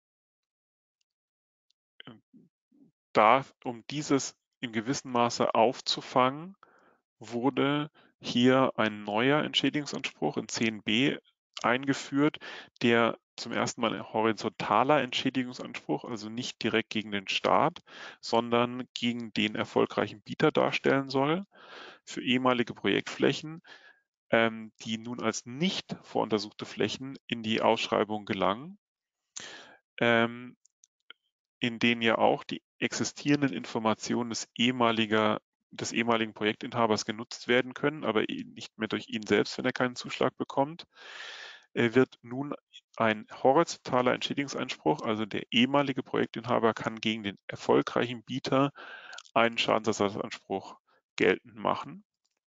da, um dieses in gewissem Maße aufzufangen, wurde hier ein neuer Entschädigungsanspruch in zehn b eingeführt, der zum ersten Mal ein horizontaler Entschädigungsanspruch, also nicht direkt gegen den Staat, sondern gegen den erfolgreichen Bieter darstellen soll, für ehemalige Projektflächen, ähm, die nun als nicht voruntersuchte Flächen in die Ausschreibung gelangen, ähm, in denen ja auch die existierenden Informationen des, ehemaliger, des ehemaligen Projektinhabers genutzt werden können, aber nicht mehr durch ihn selbst, wenn er keinen Zuschlag bekommt, wird nun ein horizontaler Entschädigungsanspruch, also der ehemalige Projektinhaber kann gegen den erfolgreichen Bieter einen Schadensersatzanspruch geltend machen.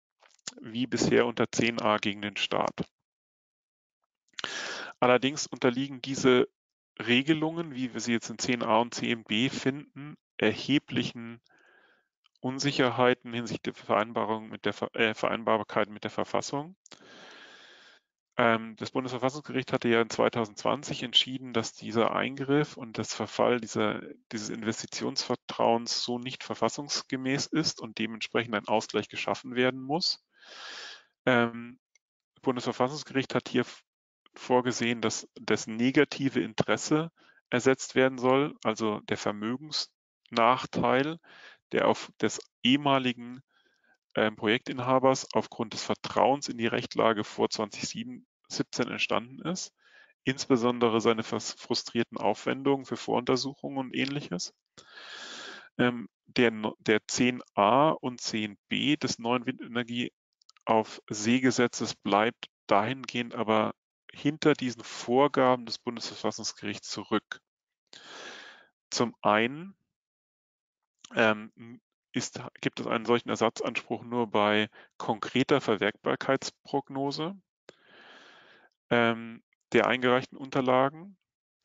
wie bisher unter zehn a gegen den Staat. Allerdings unterliegen diese Regelungen, wie wir sie jetzt in zehn a und zehn b finden, erheblichen Unsicherheiten hinsichtlich der Vereinbarung mit der äh, Vereinbarkeit mit der Verfassung. Ähm, das Bundesverfassungsgericht hatte ja in zweitausendzwanzig entschieden, dass dieser Eingriff und das Verfall dieser, dieses Investitionsvertrauens so nicht verfassungsgemäß ist und dementsprechend ein Ausgleich geschaffen werden muss. Ähm, das Bundesverfassungsgericht hat hier vorgesehen, dass das negative Interesse ersetzt werden soll, also der Vermögensnachteil, der auf des ehemaligen äh, Projektinhabers aufgrund des Vertrauens in die Rechtlage vor zwanzig siebzehn entstanden ist, insbesondere seine frustrierten Aufwendungen für Voruntersuchungen und Ähnliches. Ähm, der, der zehn a und zehn b des neuen Windenergie-auf-See-Gesetzes bleibt dahingehend aber hinter diesen Vorgaben des Bundesverfassungsgerichts zurück. Zum einen ähm, ist, gibt es einen solchen Ersatzanspruch nur bei konkreter Verwertbarkeitsprognose ähm, der eingereichten Unterlagen.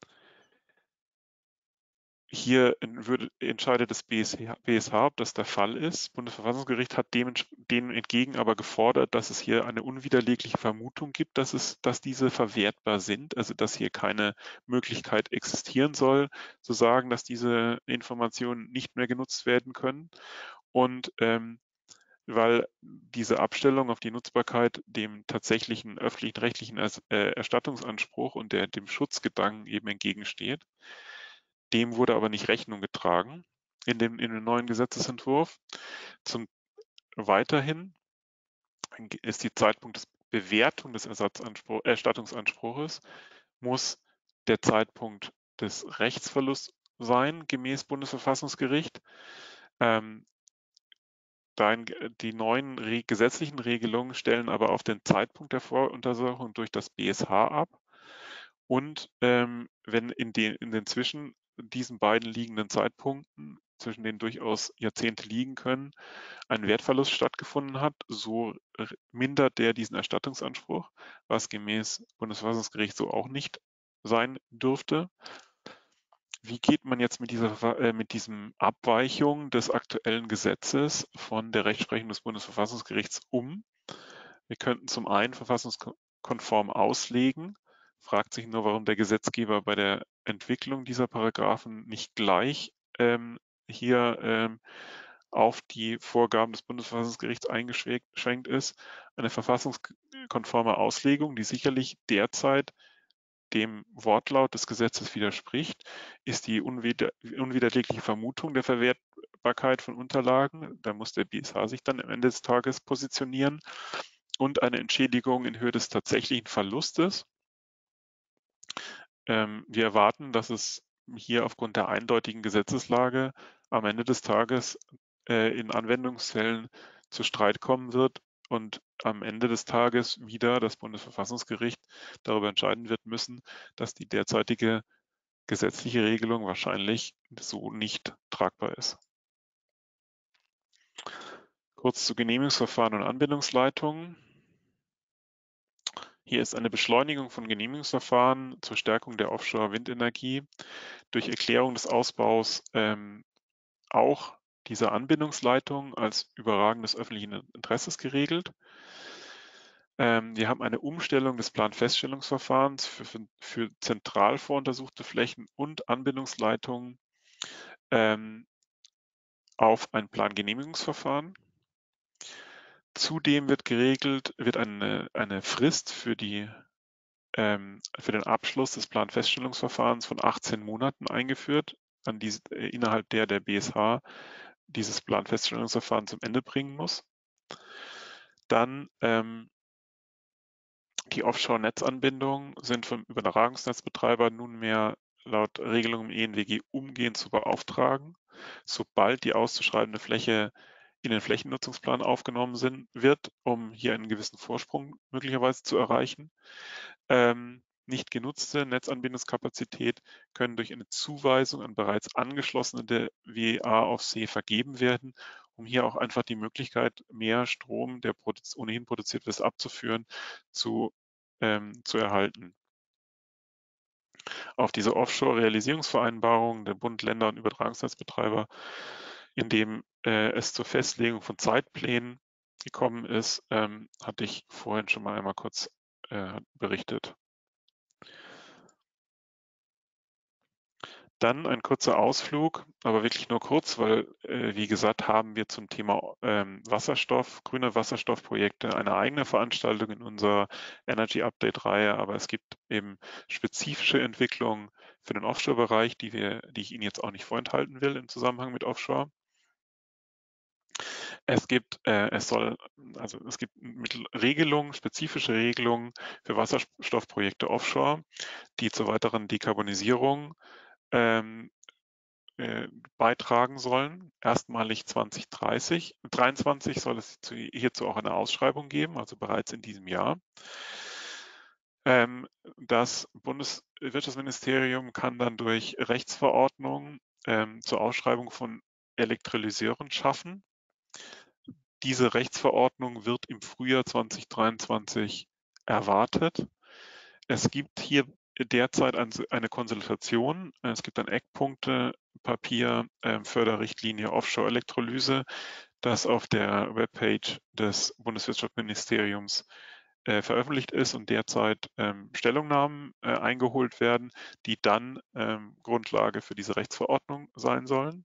Hier würde, entscheidet das B S H, ob das der Fall ist. Das Bundesverfassungsgericht hat dem, denen entgegen aber gefordert, dass es hier eine unwiderlegliche Vermutung gibt, dass, es, dass diese verwertbar sind, also dass hier keine Möglichkeit existieren soll, zu sagen, dass diese Informationen nicht mehr genutzt werden können. Und ähm, weil diese Abstellung auf die Nutzbarkeit dem tatsächlichen öffentlichen rechtlichen Erstattungsanspruch und der, dem Schutzgedanken eben entgegensteht. Dem wurde aber nicht Rechnung getragen in dem, in dem neuen Gesetzesentwurf. Zum, weiterhin ist die Zeitpunkt des Bewertung des Erstattungsanspruches muss der Zeitpunkt des Rechtsverlusts sein, gemäß Bundesverfassungsgericht. Ähm, die neuen gesetzlichen Regelungen stellen aber auf den Zeitpunkt der Voruntersuchung durch das B S H ab. Und ähm, wenn in den, in den zwischen diesen beiden liegenden Zeitpunkten, zwischen denen durchaus Jahrzehnte liegen können, ein Wertverlust stattgefunden hat, so mindert der diesen Erstattungsanspruch, was gemäß Bundesverfassungsgericht so auch nicht sein dürfte. Wie geht man jetzt mit dieser äh, mit diesem Abweichung des aktuellen Gesetzes von der Rechtsprechung des Bundesverfassungsgerichts um? Wir könnten zum einen verfassungskonform auslegen, fragt sich nur, warum der Gesetzgeber bei der Entwicklung dieser Paragraphen nicht gleich ähm, hier ähm, auf die Vorgaben des Bundesverfassungsgerichts eingeschränkt ist. Eine verfassungskonforme Auslegung, die sicherlich derzeit dem Wortlaut des Gesetzes widerspricht, ist die unwider unwiderlegliche Vermutung der Verwertbarkeit von Unterlagen. Da muss der B S H sich dann am Ende des Tages positionieren und eine Entschädigung in Höhe des tatsächlichen Verlustes. Ähm, wir erwarten, dass es hier aufgrund der eindeutigen Gesetzeslage am Ende des Tages äh, in Anwendungsfällen zu Streit kommen wird und am Ende des Tages wieder das Bundesverfassungsgericht darüber entscheiden wird müssen, dass die derzeitige gesetzliche Regelung wahrscheinlich so nicht tragbar ist. Kurz zu Genehmigungsverfahren und Anbindungsleitungen. Hier ist eine Beschleunigung von Genehmigungsverfahren zur Stärkung der Offshore-Windenergie durch Erklärung des Ausbaus ähm, auch dieser Anbindungsleitung als überragendes öffentlichen Interesses geregelt. Ähm, wir haben eine Umstellung des Planfeststellungsverfahrens für, für, für zentral voruntersuchte Flächen und Anbindungsleitungen ähm, auf ein Plangenehmigungsverfahren. Zudem wird geregelt, wird eine, eine Frist für, die, ähm, für den Abschluss des Planfeststellungsverfahrens von achtzehn Monaten eingeführt, an die, äh, innerhalb der der B S H dieses Planfeststellungsverfahren zum Ende bringen muss. Dann ähm, die Offshore-Netzanbindungen sind vom Übertragungsnetzbetreiber nunmehr laut Regelung im E N W G umgehend zu beauftragen, sobald die auszuschreibende Fläche in den Flächennutzungsplan aufgenommen sind, wird, um hier einen gewissen Vorsprung möglicherweise zu erreichen. Ähm, nicht genutzte Netzanbindungskapazität können durch eine Zuweisung an bereits angeschlossene W A auf See vergeben werden, um hier auch einfach die Möglichkeit, mehr Strom, der produz ohnehin produziert wird, abzuführen, zu, ähm, zu erhalten. Auf diese Offshore-Realisierungsvereinbarung der Bund, Länder und Übertragungsnetzbetreiber, in dem äh, es zur Festlegung von Zeitplänen gekommen ist, ähm, hatte ich vorhin schon mal einmal kurz äh, berichtet. Dann ein kurzer Ausflug, aber wirklich nur kurz, weil, äh, wie gesagt, haben wir zum Thema ähm, Wasserstoff, grüne Wasserstoffprojekte eine eigene Veranstaltung in unserer Energy Update-Reihe, aber es gibt eben spezifische Entwicklungen für den Offshore-Bereich, die wir, die ich Ihnen jetzt auch nicht vorenthalten will im Zusammenhang mit Offshore. Es gibt, äh, es soll, also es gibt Mittel Regelungen, spezifische Regelungen für Wasserstoffprojekte offshore, die zur weiteren Dekarbonisierung ähm, äh, beitragen sollen. Erstmalig zwanzig dreißig. dreiundzwanzig soll es zu, hierzu auch eine Ausschreibung geben, also bereits in diesem Jahr. Ähm, das Bundeswirtschaftsministerium kann dann durch Rechtsverordnungen ähm, zur Ausschreibung von Elektrolyseuren schaffen. Diese Rechtsverordnung wird im Frühjahr zwanzig dreiundzwanzig erwartet. Es gibt hier derzeit eine Konsultation. Es gibt ein Eckpunktepapier, äh, Förderrichtlinie Offshore-Elektrolyse, das auf der Webpage des Bundeswirtschaftsministeriums äh, veröffentlicht ist und derzeit ähm, Stellungnahmen äh, eingeholt werden, die dann ähm, Grundlage für diese Rechtsverordnung sein sollen.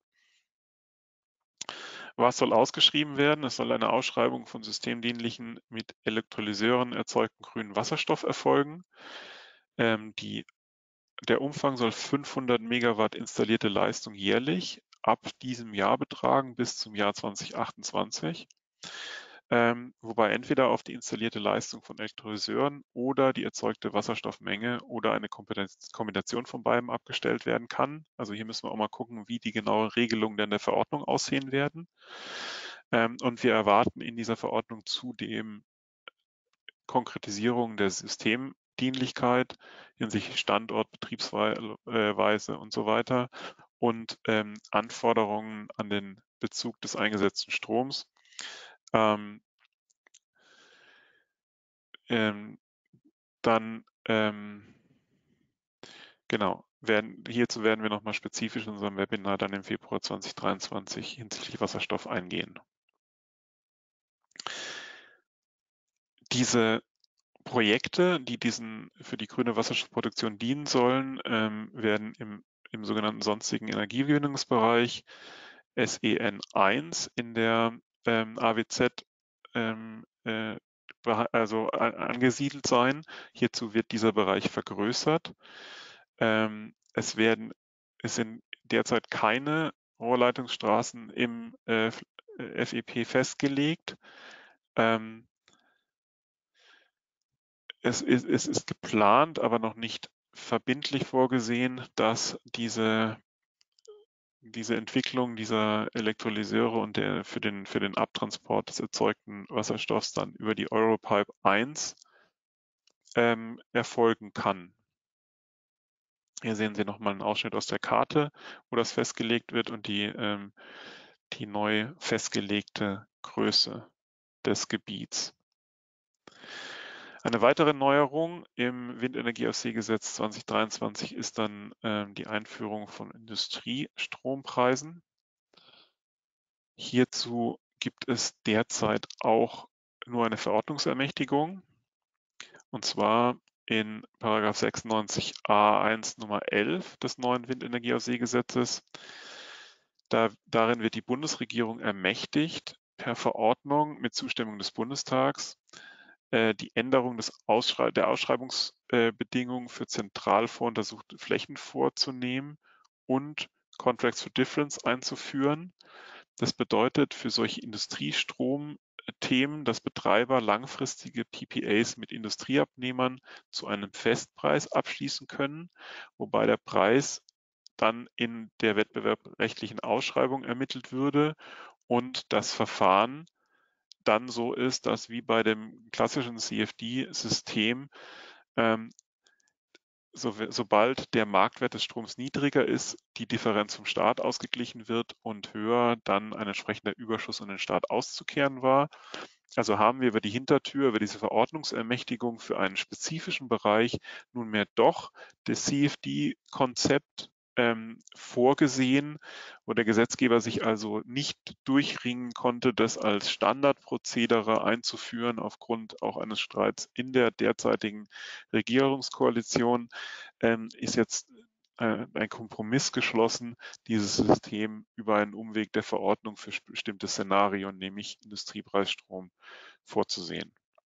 Was soll ausgeschrieben werden? Es soll eine Ausschreibung von systemdienlichen mit Elektrolyseuren erzeugten grünen Wasserstoff erfolgen. Ähm, die, der Umfang soll fünfhundert Megawatt installierte Leistung jährlich ab diesem Jahr betragen bis zum Jahr zwanzig achtundzwanzig. Ähm, wobei entweder auf die installierte Leistung von Elektrolyseuren oder die erzeugte Wasserstoffmenge oder eine Kombination von beiden abgestellt werden kann. Also hier müssen wir auch mal gucken, wie die genaue Regelungen denn der Verordnung aussehen werden. Ähm, und wir erwarten in dieser Verordnung zudem Konkretisierung der Systemdienlichkeit hinsichtlich Standort, Betriebsweise und so weiter und ähm, Anforderungen an den Bezug des eingesetzten Stroms. Ähm, ähm, dann ähm, genau, werden, hierzu werden wir nochmal spezifisch in unserem Webinar dann im Februar zwanzig dreiundzwanzig hinsichtlich Wasserstoff eingehen. Diese Projekte, die diesen für die grüne Wasserstoffproduktion dienen sollen, ähm, werden im, im sogenannten sonstigen Energiegewinnungsbereich S E N eins in der ähm, A W Z ähm, äh, also angesiedelt sein. Hierzu wird dieser Bereich vergrößert. Ähm, es werden, es sind derzeit keine Rohrleitungsstraßen im äh, F E P festgelegt. Ähm, es, ist, es ist geplant, aber noch nicht verbindlich vorgesehen, dass diese, diese Entwicklung dieser Elektrolyseure und der für den, für den Abtransport des erzeugten Wasserstoffs dann über die Europipe eins ähm, erfolgen kann. Hier sehen Sie nochmal einen Ausschnitt aus der Karte, wo das festgelegt wird und die, ähm, die neu festgelegte Größe des Gebiets. Eine weitere Neuerung im Windenergie auf See-Gesetz zwanzig dreiundzwanzig ist dann ähm, die Einführung von Industriestrompreisen. Hierzu gibt es derzeit auch nur eine Verordnungsermächtigung, und zwar in Paragraph sechsundneunzig a eins Nummer elf des neuen Windenergie auf See-Gesetzes. Da, darin wird die Bundesregierung ermächtigt, per Verordnung mit Zustimmung des Bundestags äh, die Änderung des Ausschrei der Ausschreibungsbedingungen äh, für zentral voruntersuchte Flächen vorzunehmen und Contracts for Difference einzuführen. Das bedeutet für solche Industriestromthemen, dass Betreiber langfristige P P As mit Industrieabnehmern zu einem Festpreis abschließen können, wobei der Preis dann in der wettbewerbsrechtlichen Ausschreibung ermittelt würde und das Verfahren dann so ist, dass wie bei dem klassischen C F D-System ähm, so, sobald der Marktwert des Stroms niedriger ist, die Differenz vom Staat ausgeglichen wird und höher dann ein entsprechender Überschuss an den Staat auszukehren war. Also haben wir über die Hintertür, über diese Verordnungsermächtigung für einen spezifischen Bereich nunmehr doch das C F D-Konzept ähm, vorgesehen, wo der Gesetzgeber sich also nicht durchringen konnte, das als Standardprozedere einzuführen aufgrund auch eines Streits in der derzeitigen Regierungskoalition, ähm, ist jetzt äh, ein Kompromiss geschlossen, dieses System über einen Umweg der Verordnung für bestimmte Szenarien, nämlich Industriepreisstrom, vorzusehen.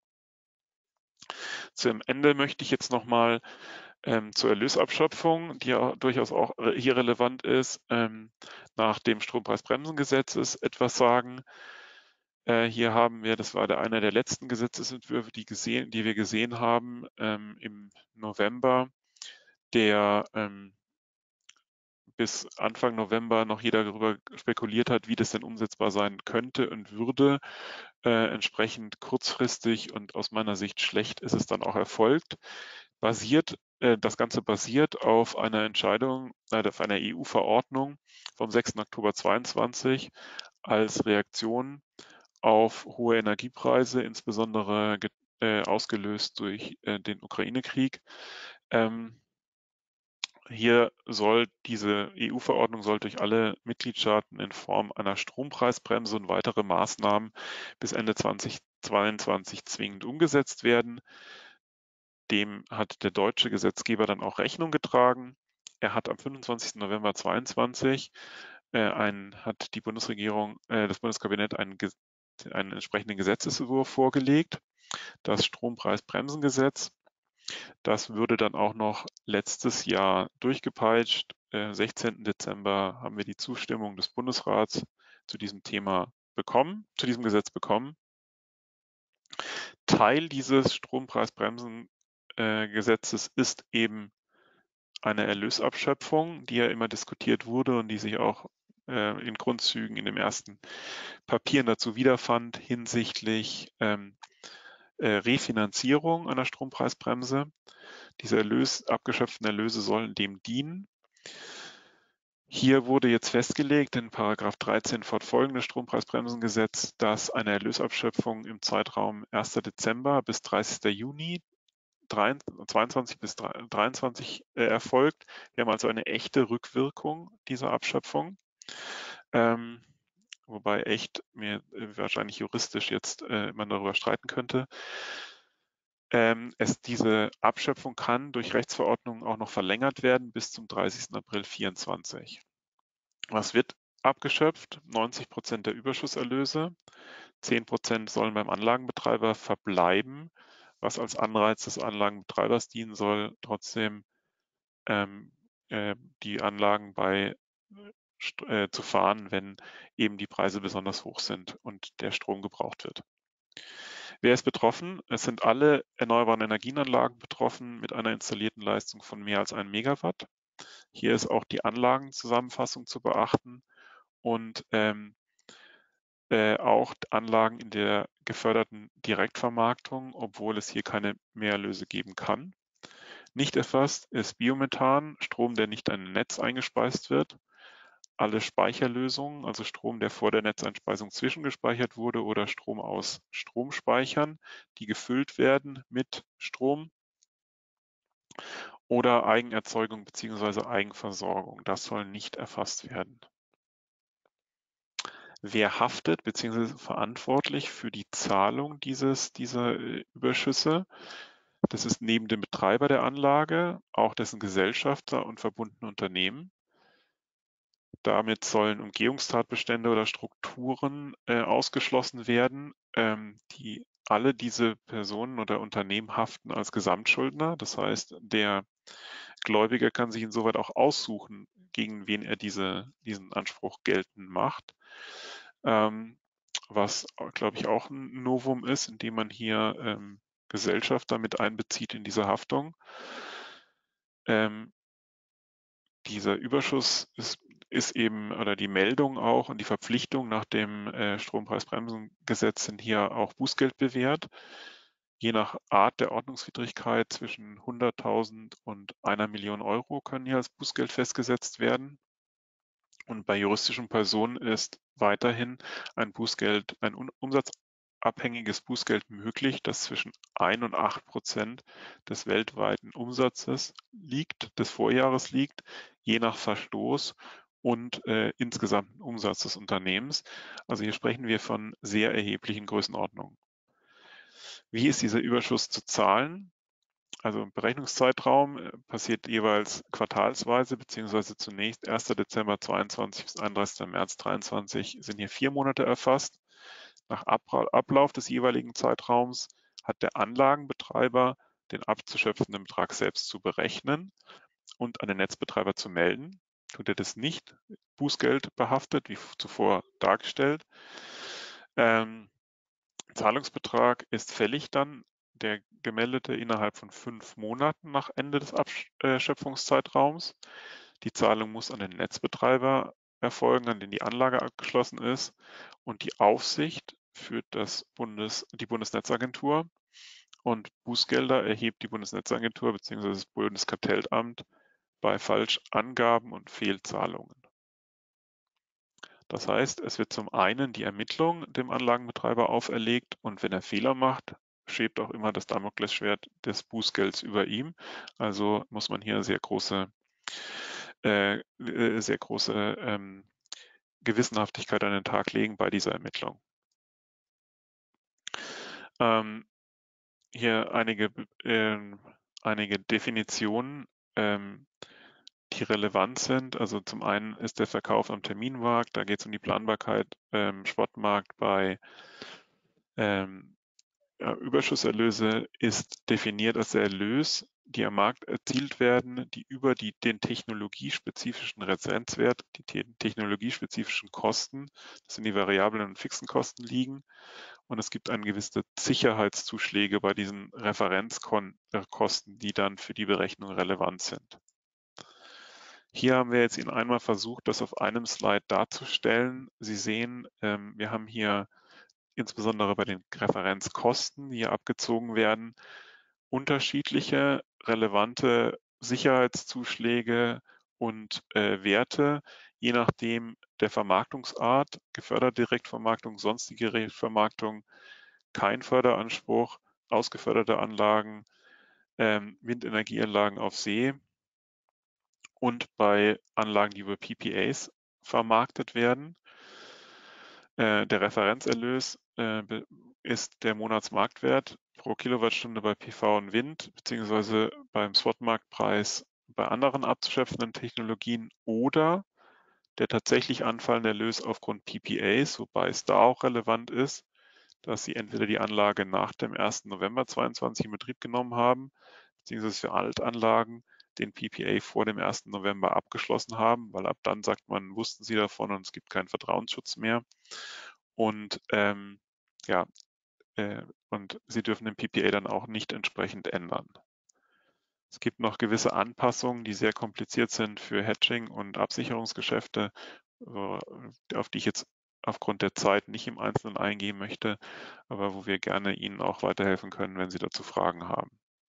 Zum Ende möchte ich jetzt nochmal ähm, zur Erlösabschöpfung, die ja durchaus auch hier relevant ist, ähm, nach dem Strompreisbremsengesetzes etwas sagen. Äh, hier haben wir, das war der, einer der letzten Gesetzesentwürfe, die, gesehen, die wir gesehen haben ähm, im November, der ähm, bis Anfang November noch jeder darüber spekuliert hat, wie das denn umsetzbar sein könnte und würde. Äh, entsprechend kurzfristig und aus meiner Sicht schlecht ist es dann auch erfolgt. Basiert, äh, das Ganze basiert auf einer Entscheidung, äh, auf einer E U-Verordnung vom sechsten Oktober zweitausendzweiundzwanzig als Reaktion auf hohe Energiepreise, insbesondere äh, ausgelöst durch äh, den Ukraine-Krieg. Ähm, Hier soll diese E U-Verordnung soll durch alle Mitgliedstaaten in Form einer Strompreisbremse und weitere Maßnahmen bis Ende zweitausendzweiundzwanzig zwingend umgesetzt werden. Dem hat der deutsche Gesetzgeber dann auch Rechnung getragen. Er hat am fünfundzwanzigsten November zweitausendzweiundzwanzig äh, ein, hat die Bundesregierung, äh, das Bundeskabinett einen, einen entsprechenden Gesetzesentwurf vorgelegt, das Strompreisbremsengesetz. Das würde dann auch noch letztes Jahr durchgepeitscht. Am sechzehnten Dezember haben wir die Zustimmung des Bundesrats zu diesem Thema bekommen, zu diesem Gesetz bekommen. Teil dieses Strompreisbremsengesetzes ist eben eine Erlösabschöpfung, die ja immer diskutiert wurde und die sich auch äh, in Grundzügen in den ersten Papieren dazu wiederfand hinsichtlich ähm, äh, Refinanzierung einer Strompreisbremse. Diese Erlös, abgeschöpften Erlöse sollen dem dienen. Hier wurde jetzt festgelegt in Paragraph dreizehn fortfolgendes Strompreisbremsengesetz, dass eine Erlösabschöpfung im Zeitraum ersten Dezember bis dreißigsten Juni zweiundzwanzig bis dreiundzwanzig äh, erfolgt. Wir haben also eine echte Rückwirkung dieser Abschöpfung. Ähm, wobei echt mir äh, wahrscheinlich juristisch jetzt äh, man darüber streiten könnte. Ähm, es, diese Abschöpfung kann durch Rechtsverordnungen auch noch verlängert werden bis zum dreißigsten April vierundzwanzig. Was wird abgeschöpft? neunzig Prozent der Überschusserlöse. zehn Prozent sollen beim Anlagenbetreiber verbleiben, was als Anreiz des Anlagenbetreibers dienen soll, trotzdem ähm, äh, die Anlagen bei äh, zu fahren, wenn eben die Preise besonders hoch sind und der Strom gebraucht wird. Wer ist betroffen? Es sind alle erneuerbaren Energienanlagen betroffen mit einer installierten Leistung von mehr als einem Megawatt. Hier ist auch die Anlagenzusammenfassung zu beachten und ähm, äh, auch Anlagen in der geförderten Direktvermarktung, obwohl es hier keine Mehrerlöse geben kann. Nicht erfasst ist Biomethan, Strom, der nicht in ein Netz eingespeist wird. Alle Speicherlösungen, also Strom, der vor der Netzeinspeisung zwischengespeichert wurde, oder Strom aus Stromspeichern, die gefüllt werden mit Strom, oder Eigenerzeugung bzw. Eigenversorgung. Das soll nicht erfasst werden. Wer haftet bzw. verantwortlich für die Zahlung dieses, dieser Überschüsse? Das ist neben dem Betreiber der Anlage auch dessen Gesellschafter und verbundene Unternehmen. Damit sollen Umgehungstatbestände oder Strukturen äh, ausgeschlossen werden, ähm, die alle diese Personen oder Unternehmen haften als Gesamtschuldner. Das heißt, der Gläubiger kann sich insoweit auch aussuchen, gegen wen er diese, diesen Anspruch geltend macht. Ähm, was, glaube ich, auch ein Novum ist, indem man hier ähm, Gesellschafter mit einbezieht in diese Haftung. Ähm, dieser Überschuss ist, ist eben, oder die Meldung auch und die Verpflichtung nach dem äh, Strompreisbremsengesetz sind hier auch Bußgeld bewährt. Je nach Art der Ordnungswidrigkeit zwischen hunderttausend und einer Million Euro können hier als Bußgeld festgesetzt werden. Und bei juristischen Personen ist weiterhin ein Bußgeld, ein umsatzabhängiges Bußgeld möglich, das zwischen ein und acht Prozent des weltweiten Umsatzes liegt, des Vorjahres liegt, je nach Verstoß und äh, insgesamten Umsatz des Unternehmens. Also hier sprechen wir von sehr erheblichen Größenordnungen. Wie ist dieser Überschuss zu zahlen? Also im Berechnungszeitraum äh, passiert jeweils quartalsweise, beziehungsweise zunächst erster Dezember zweiundzwanzig bis einunddreißigster März dreiundzwanzig sind hier vier Monate erfasst. Nach Ablauf des jeweiligen Zeitraums hat der Anlagenbetreiber den abzuschöpfenden Betrag selbst zu berechnen und an den Netzbetreiber zu melden. Tut er das nicht, Bußgeld behaftet, wie zuvor dargestellt. Ähm, Zahlungsbetrag ist fällig dann der gemeldete innerhalb von fünf Monaten nach Ende des Abschöpfungszeitraums. Die Zahlung muss an den Netzbetreiber erfolgen, an den die Anlage abgeschlossen ist, und die Aufsicht führt das Bundes, die Bundesnetzagentur, und Bußgelder erhebt die Bundesnetzagentur bzw. das Bundeskartellamt bei Falschangaben und Fehlzahlungen. Das heißt, es wird zum einen die Ermittlung dem Anlagenbetreiber auferlegt, und wenn er Fehler macht, schwebt auch immer das Damoklesschwert des Bußgelds über ihm. Also muss man hier sehr große, äh, sehr große ähm, Gewissenhaftigkeit an den Tag legen bei dieser Ermittlung. Ähm, hier einige, äh, einige Definitionen, ähm, die relevant sind. Also zum einen ist der Verkauf am Terminmarkt, da geht es um die Planbarkeit, ähm, Spotmarkt bei ähm, ja, Überschusserlöse ist definiert als der Erlös, die am Markt erzielt werden, die über die, den technologiespezifischen Referenzwert, die te technologiespezifischen Kosten, das sind die variablen und fixen Kosten, liegen. Und es gibt eine gewisse Sicherheitszuschläge bei diesen Referenzkosten, die dann für die Berechnung relevant sind. Hier haben wir jetzt Ihnen einmal versucht, das auf einem Slide darzustellen. Sie sehen, ähm, wir haben hier insbesondere bei den Referenzkosten, die hier abgezogen werden, unterschiedliche relevante Sicherheitszuschläge und äh, Werte, je nachdem der Vermarktungsart, geförderte Direktvermarktung, sonstige Direktvermarktung, kein Förderanspruch, ausgeförderte Anlagen, ähm, Windenergieanlagen auf See und bei Anlagen, die über P P As vermarktet werden. Äh, der Referenzerlös äh, ist der Monatsmarktwert pro Kilowattstunde bei P V und Wind, beziehungsweise beim Spotmarktpreis bei anderen abzuschöpfenden Technologien, oder der tatsächlich anfallende Erlös aufgrund P P As, wobei es da auch relevant ist, dass Sie entweder die Anlage nach dem ersten November zweiundzwanzig in Betrieb genommen haben, beziehungsweise für Altanlagen den P P A vor dem ersten November abgeschlossen haben, weil ab dann sagt man, wussten Sie davon und es gibt keinen Vertrauensschutz mehr. Und ähm, ja, äh, und Sie dürfen den P P A dann auch nicht entsprechend ändern. Es gibt noch gewisse Anpassungen, die sehr kompliziert sind für Hedging und Absicherungsgeschäfte, auf die ich jetzt aufgrund der Zeit nicht im Einzelnen eingehen möchte, aber wo wir gerne Ihnen auch weiterhelfen können, wenn Sie dazu Fragen haben.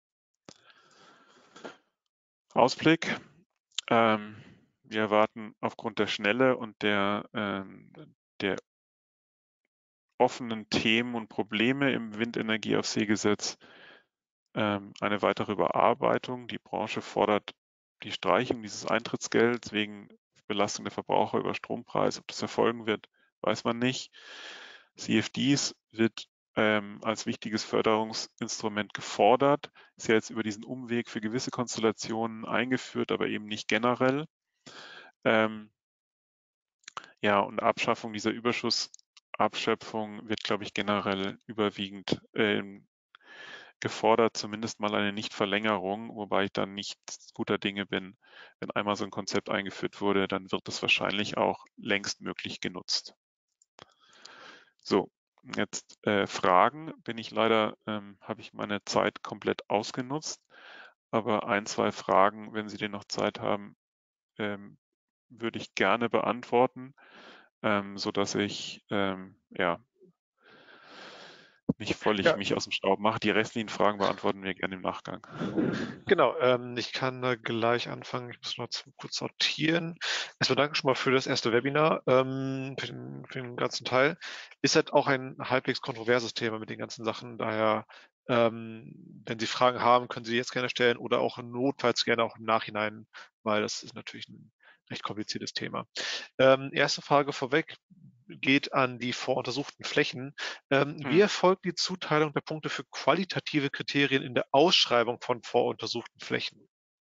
Ausblick. Ähm, wir erwarten aufgrund der Schnelle und der, ähm, der offenen Themen und Probleme im Windenergie auf See-Gesetz ähm, eine weitere Überarbeitung. Die Branche fordert die Streichung dieses Eintrittsgelds wegen Belastung der Verbraucher über Strompreis. Ob das erfolgen wird, weiß man nicht. C F Ds wird ähm, als wichtiges Förderungsinstrument gefordert. Ist ja jetzt über diesen Umweg für gewisse Konstellationen eingeführt, aber eben nicht generell. Ähm, ja, und Abschaffung dieser Überschussabschöpfung wird, glaube ich, generell überwiegend ähm, gefordert, zumindest mal eine Nichtverlängerung, wobei ich dann nicht guter Dinge bin. Wenn einmal so ein Konzept eingeführt wurde, dann wird es wahrscheinlich auch längstmöglich genutzt. So, jetzt äh, Fragen. Bin ich leider, ähm, habe ich meine Zeit komplett ausgenutzt, aber ein, zwei Fragen, wenn Sie denn noch Zeit haben, ähm, würde ich gerne beantworten, ähm, sodass ich ähm, ja, nicht völlig Ja, mich aus dem Staub mache. Die restlichen Fragen beantworten wir gerne im Nachgang. genau. Ähm, ich kann da gleich anfangen. Ich muss noch zu, kurz sortieren. Erstmal danke schon mal für das erste Webinar, ähm, für den, für den ganzen Teil. Ist halt auch ein halbwegs kontroverses Thema mit den ganzen Sachen. Daher, ähm, wenn Sie Fragen haben, können Sie jetzt gerne stellen oder auch notfalls gerne auch im Nachhinein, weil das ist natürlich ein recht kompliziertes Thema. Ähm, erste Frage vorweg geht an die voruntersuchten Flächen. Ähm, wie Hm. erfolgt die Zuteilung der Punkte für qualitative Kriterien in der Ausschreibung von voruntersuchten Flächen?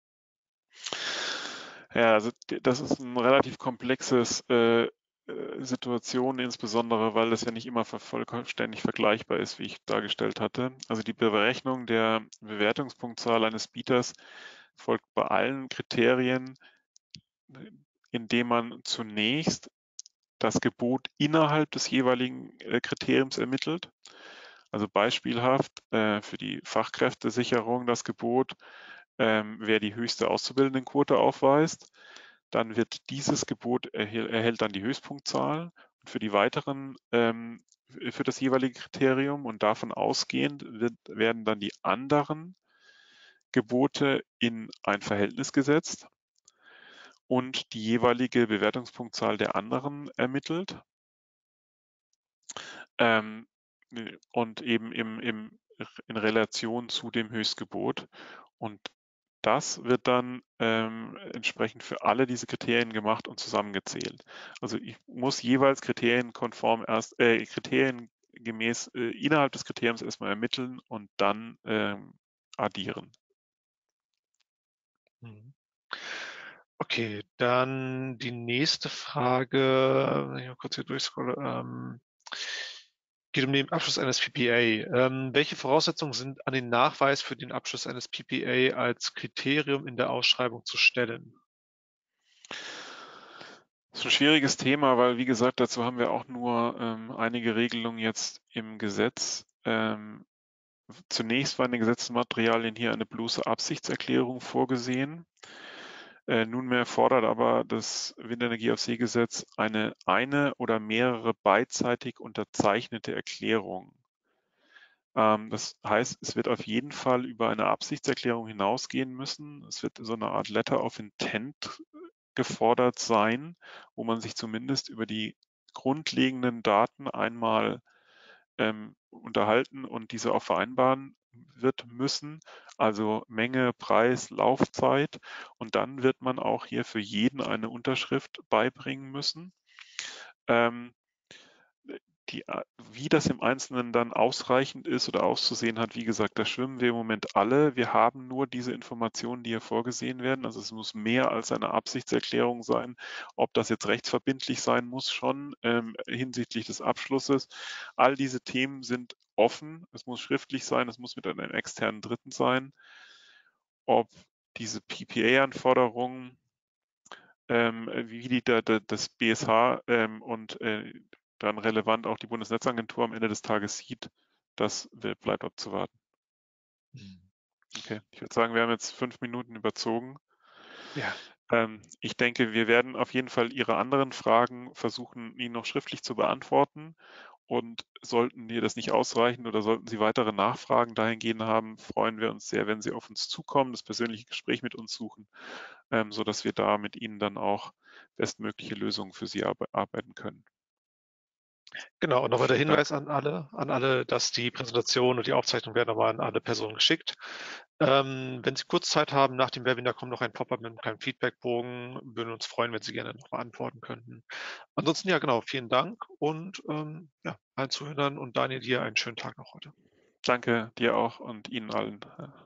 Ja, also d- das ist ein relativ komplexes äh, äh, Situation, insbesondere weil das ja nicht immer ver- vollständig vergleichbar ist, wie ich dargestellt hatte. Also die Berechnung der Bewertungspunktzahl eines Bieters folgt bei allen Kriterien, äh, indem man zunächst das Gebot innerhalb des jeweiligen äh, Kriteriums ermittelt. Also beispielhaft äh, für die Fachkräftesicherung das Gebot, ähm, wer die höchste Auszubildendenquote aufweist. Dann wird dieses Gebot erhält, erhält dann die Höchstpunktzahl und für die weiteren, ähm, für das jeweilige Kriterium und davon ausgehend wird, werden dann die anderen Gebote in ein Verhältnis gesetzt und die jeweilige Bewertungspunktzahl der anderen ermittelt. Ähm, und eben im, im, in Relation zu dem Höchstgebot. Und das wird dann ähm, entsprechend für alle diese Kriterien gemacht und zusammengezählt. Also ich muss jeweils kriterienkonform erst, äh, kriteriengemäß äh, innerhalb des Kriteriums erstmal ermitteln und dann ähm, addieren. Mhm. Okay, dann die nächste Frage, wenn ich mal kurz hier durchscrolle, ähm, geht um den Abschluss eines P P A. Ähm, welche Voraussetzungen sind an den Nachweis für den Abschluss eines P P A als Kriterium in der Ausschreibung zu stellen? Das ist ein schwieriges Thema, weil wie gesagt, dazu haben wir auch nur ähm, einige Regelungen jetzt im Gesetz. Ähm, Zunächst war in den Gesetzesmaterialien hier eine bloße Absichtserklärung vorgesehen. Äh, nunmehr fordert aber das Windenergieaufseegesetz eine eine oder mehrere beidseitig unterzeichnete Erklärung. Ähm, das heißt, es wird auf jeden Fall über eine Absichtserklärung hinausgehen müssen. Es wird so eine Art Letter of Intent gefordert sein, wo man sich zumindest über die grundlegenden Daten einmal ähm, unterhalten und diese auch vereinbaren wird müssen, also Menge, Preis, Laufzeit. Und dann wird man auch hier für jeden eine Unterschrift beibringen müssen. Ähm, die, wie das im Einzelnen dann ausreichend ist oder auszusehen hat, wie gesagt, da schwimmen wir im Moment alle. Wir haben nur diese Informationen, die hier vorgesehen werden. Also es muss mehr als eine Absichtserklärung sein. Ob das jetzt rechtsverbindlich sein muss, schon ähm, hinsichtlich des Abschlusses. All diese Themen sind offen. Es muss schriftlich sein, es muss mit einem externen Dritten sein. Ob diese P P A-Anforderungen, ähm, wie die da, da, das B S H ähm, und äh, dann relevant auch die Bundesnetzagentur am Ende des Tages sieht, das bleibt abzuwarten. Mhm. Okay, ich würde sagen, wir haben jetzt fünf Minuten überzogen. Ja, Ähm, ich denke, wir werden auf jeden Fall Ihre anderen Fragen versuchen, Ihnen noch schriftlich zu beantworten. Und sollten dir das nicht ausreichen oder sollten Sie weitere Nachfragen dahingehend haben, freuen wir uns sehr, wenn Sie auf uns zukommen, das persönliche Gespräch mit uns suchen, ähm, sodass wir da mit Ihnen dann auch bestmögliche Lösungen für Sie arbe arbeiten können. genau. Und nochmal der Vielen Hinweis Dank. an alle, an alle, dass die Präsentation und die Aufzeichnung werden nochmal an alle Personen geschickt. Ähm, wenn Sie kurz Zeit haben, nach dem Webinar kommt noch ein Pop-up mit einem kleinen Feedbackbogen. Würden uns freuen, wenn Sie gerne noch beantworten könnten. Ansonsten, ja, genau, vielen Dank und ähm, ja, allen Zuhörern und Daniel dir einen schönen Tag noch heute. Danke dir auch und Ihnen allen.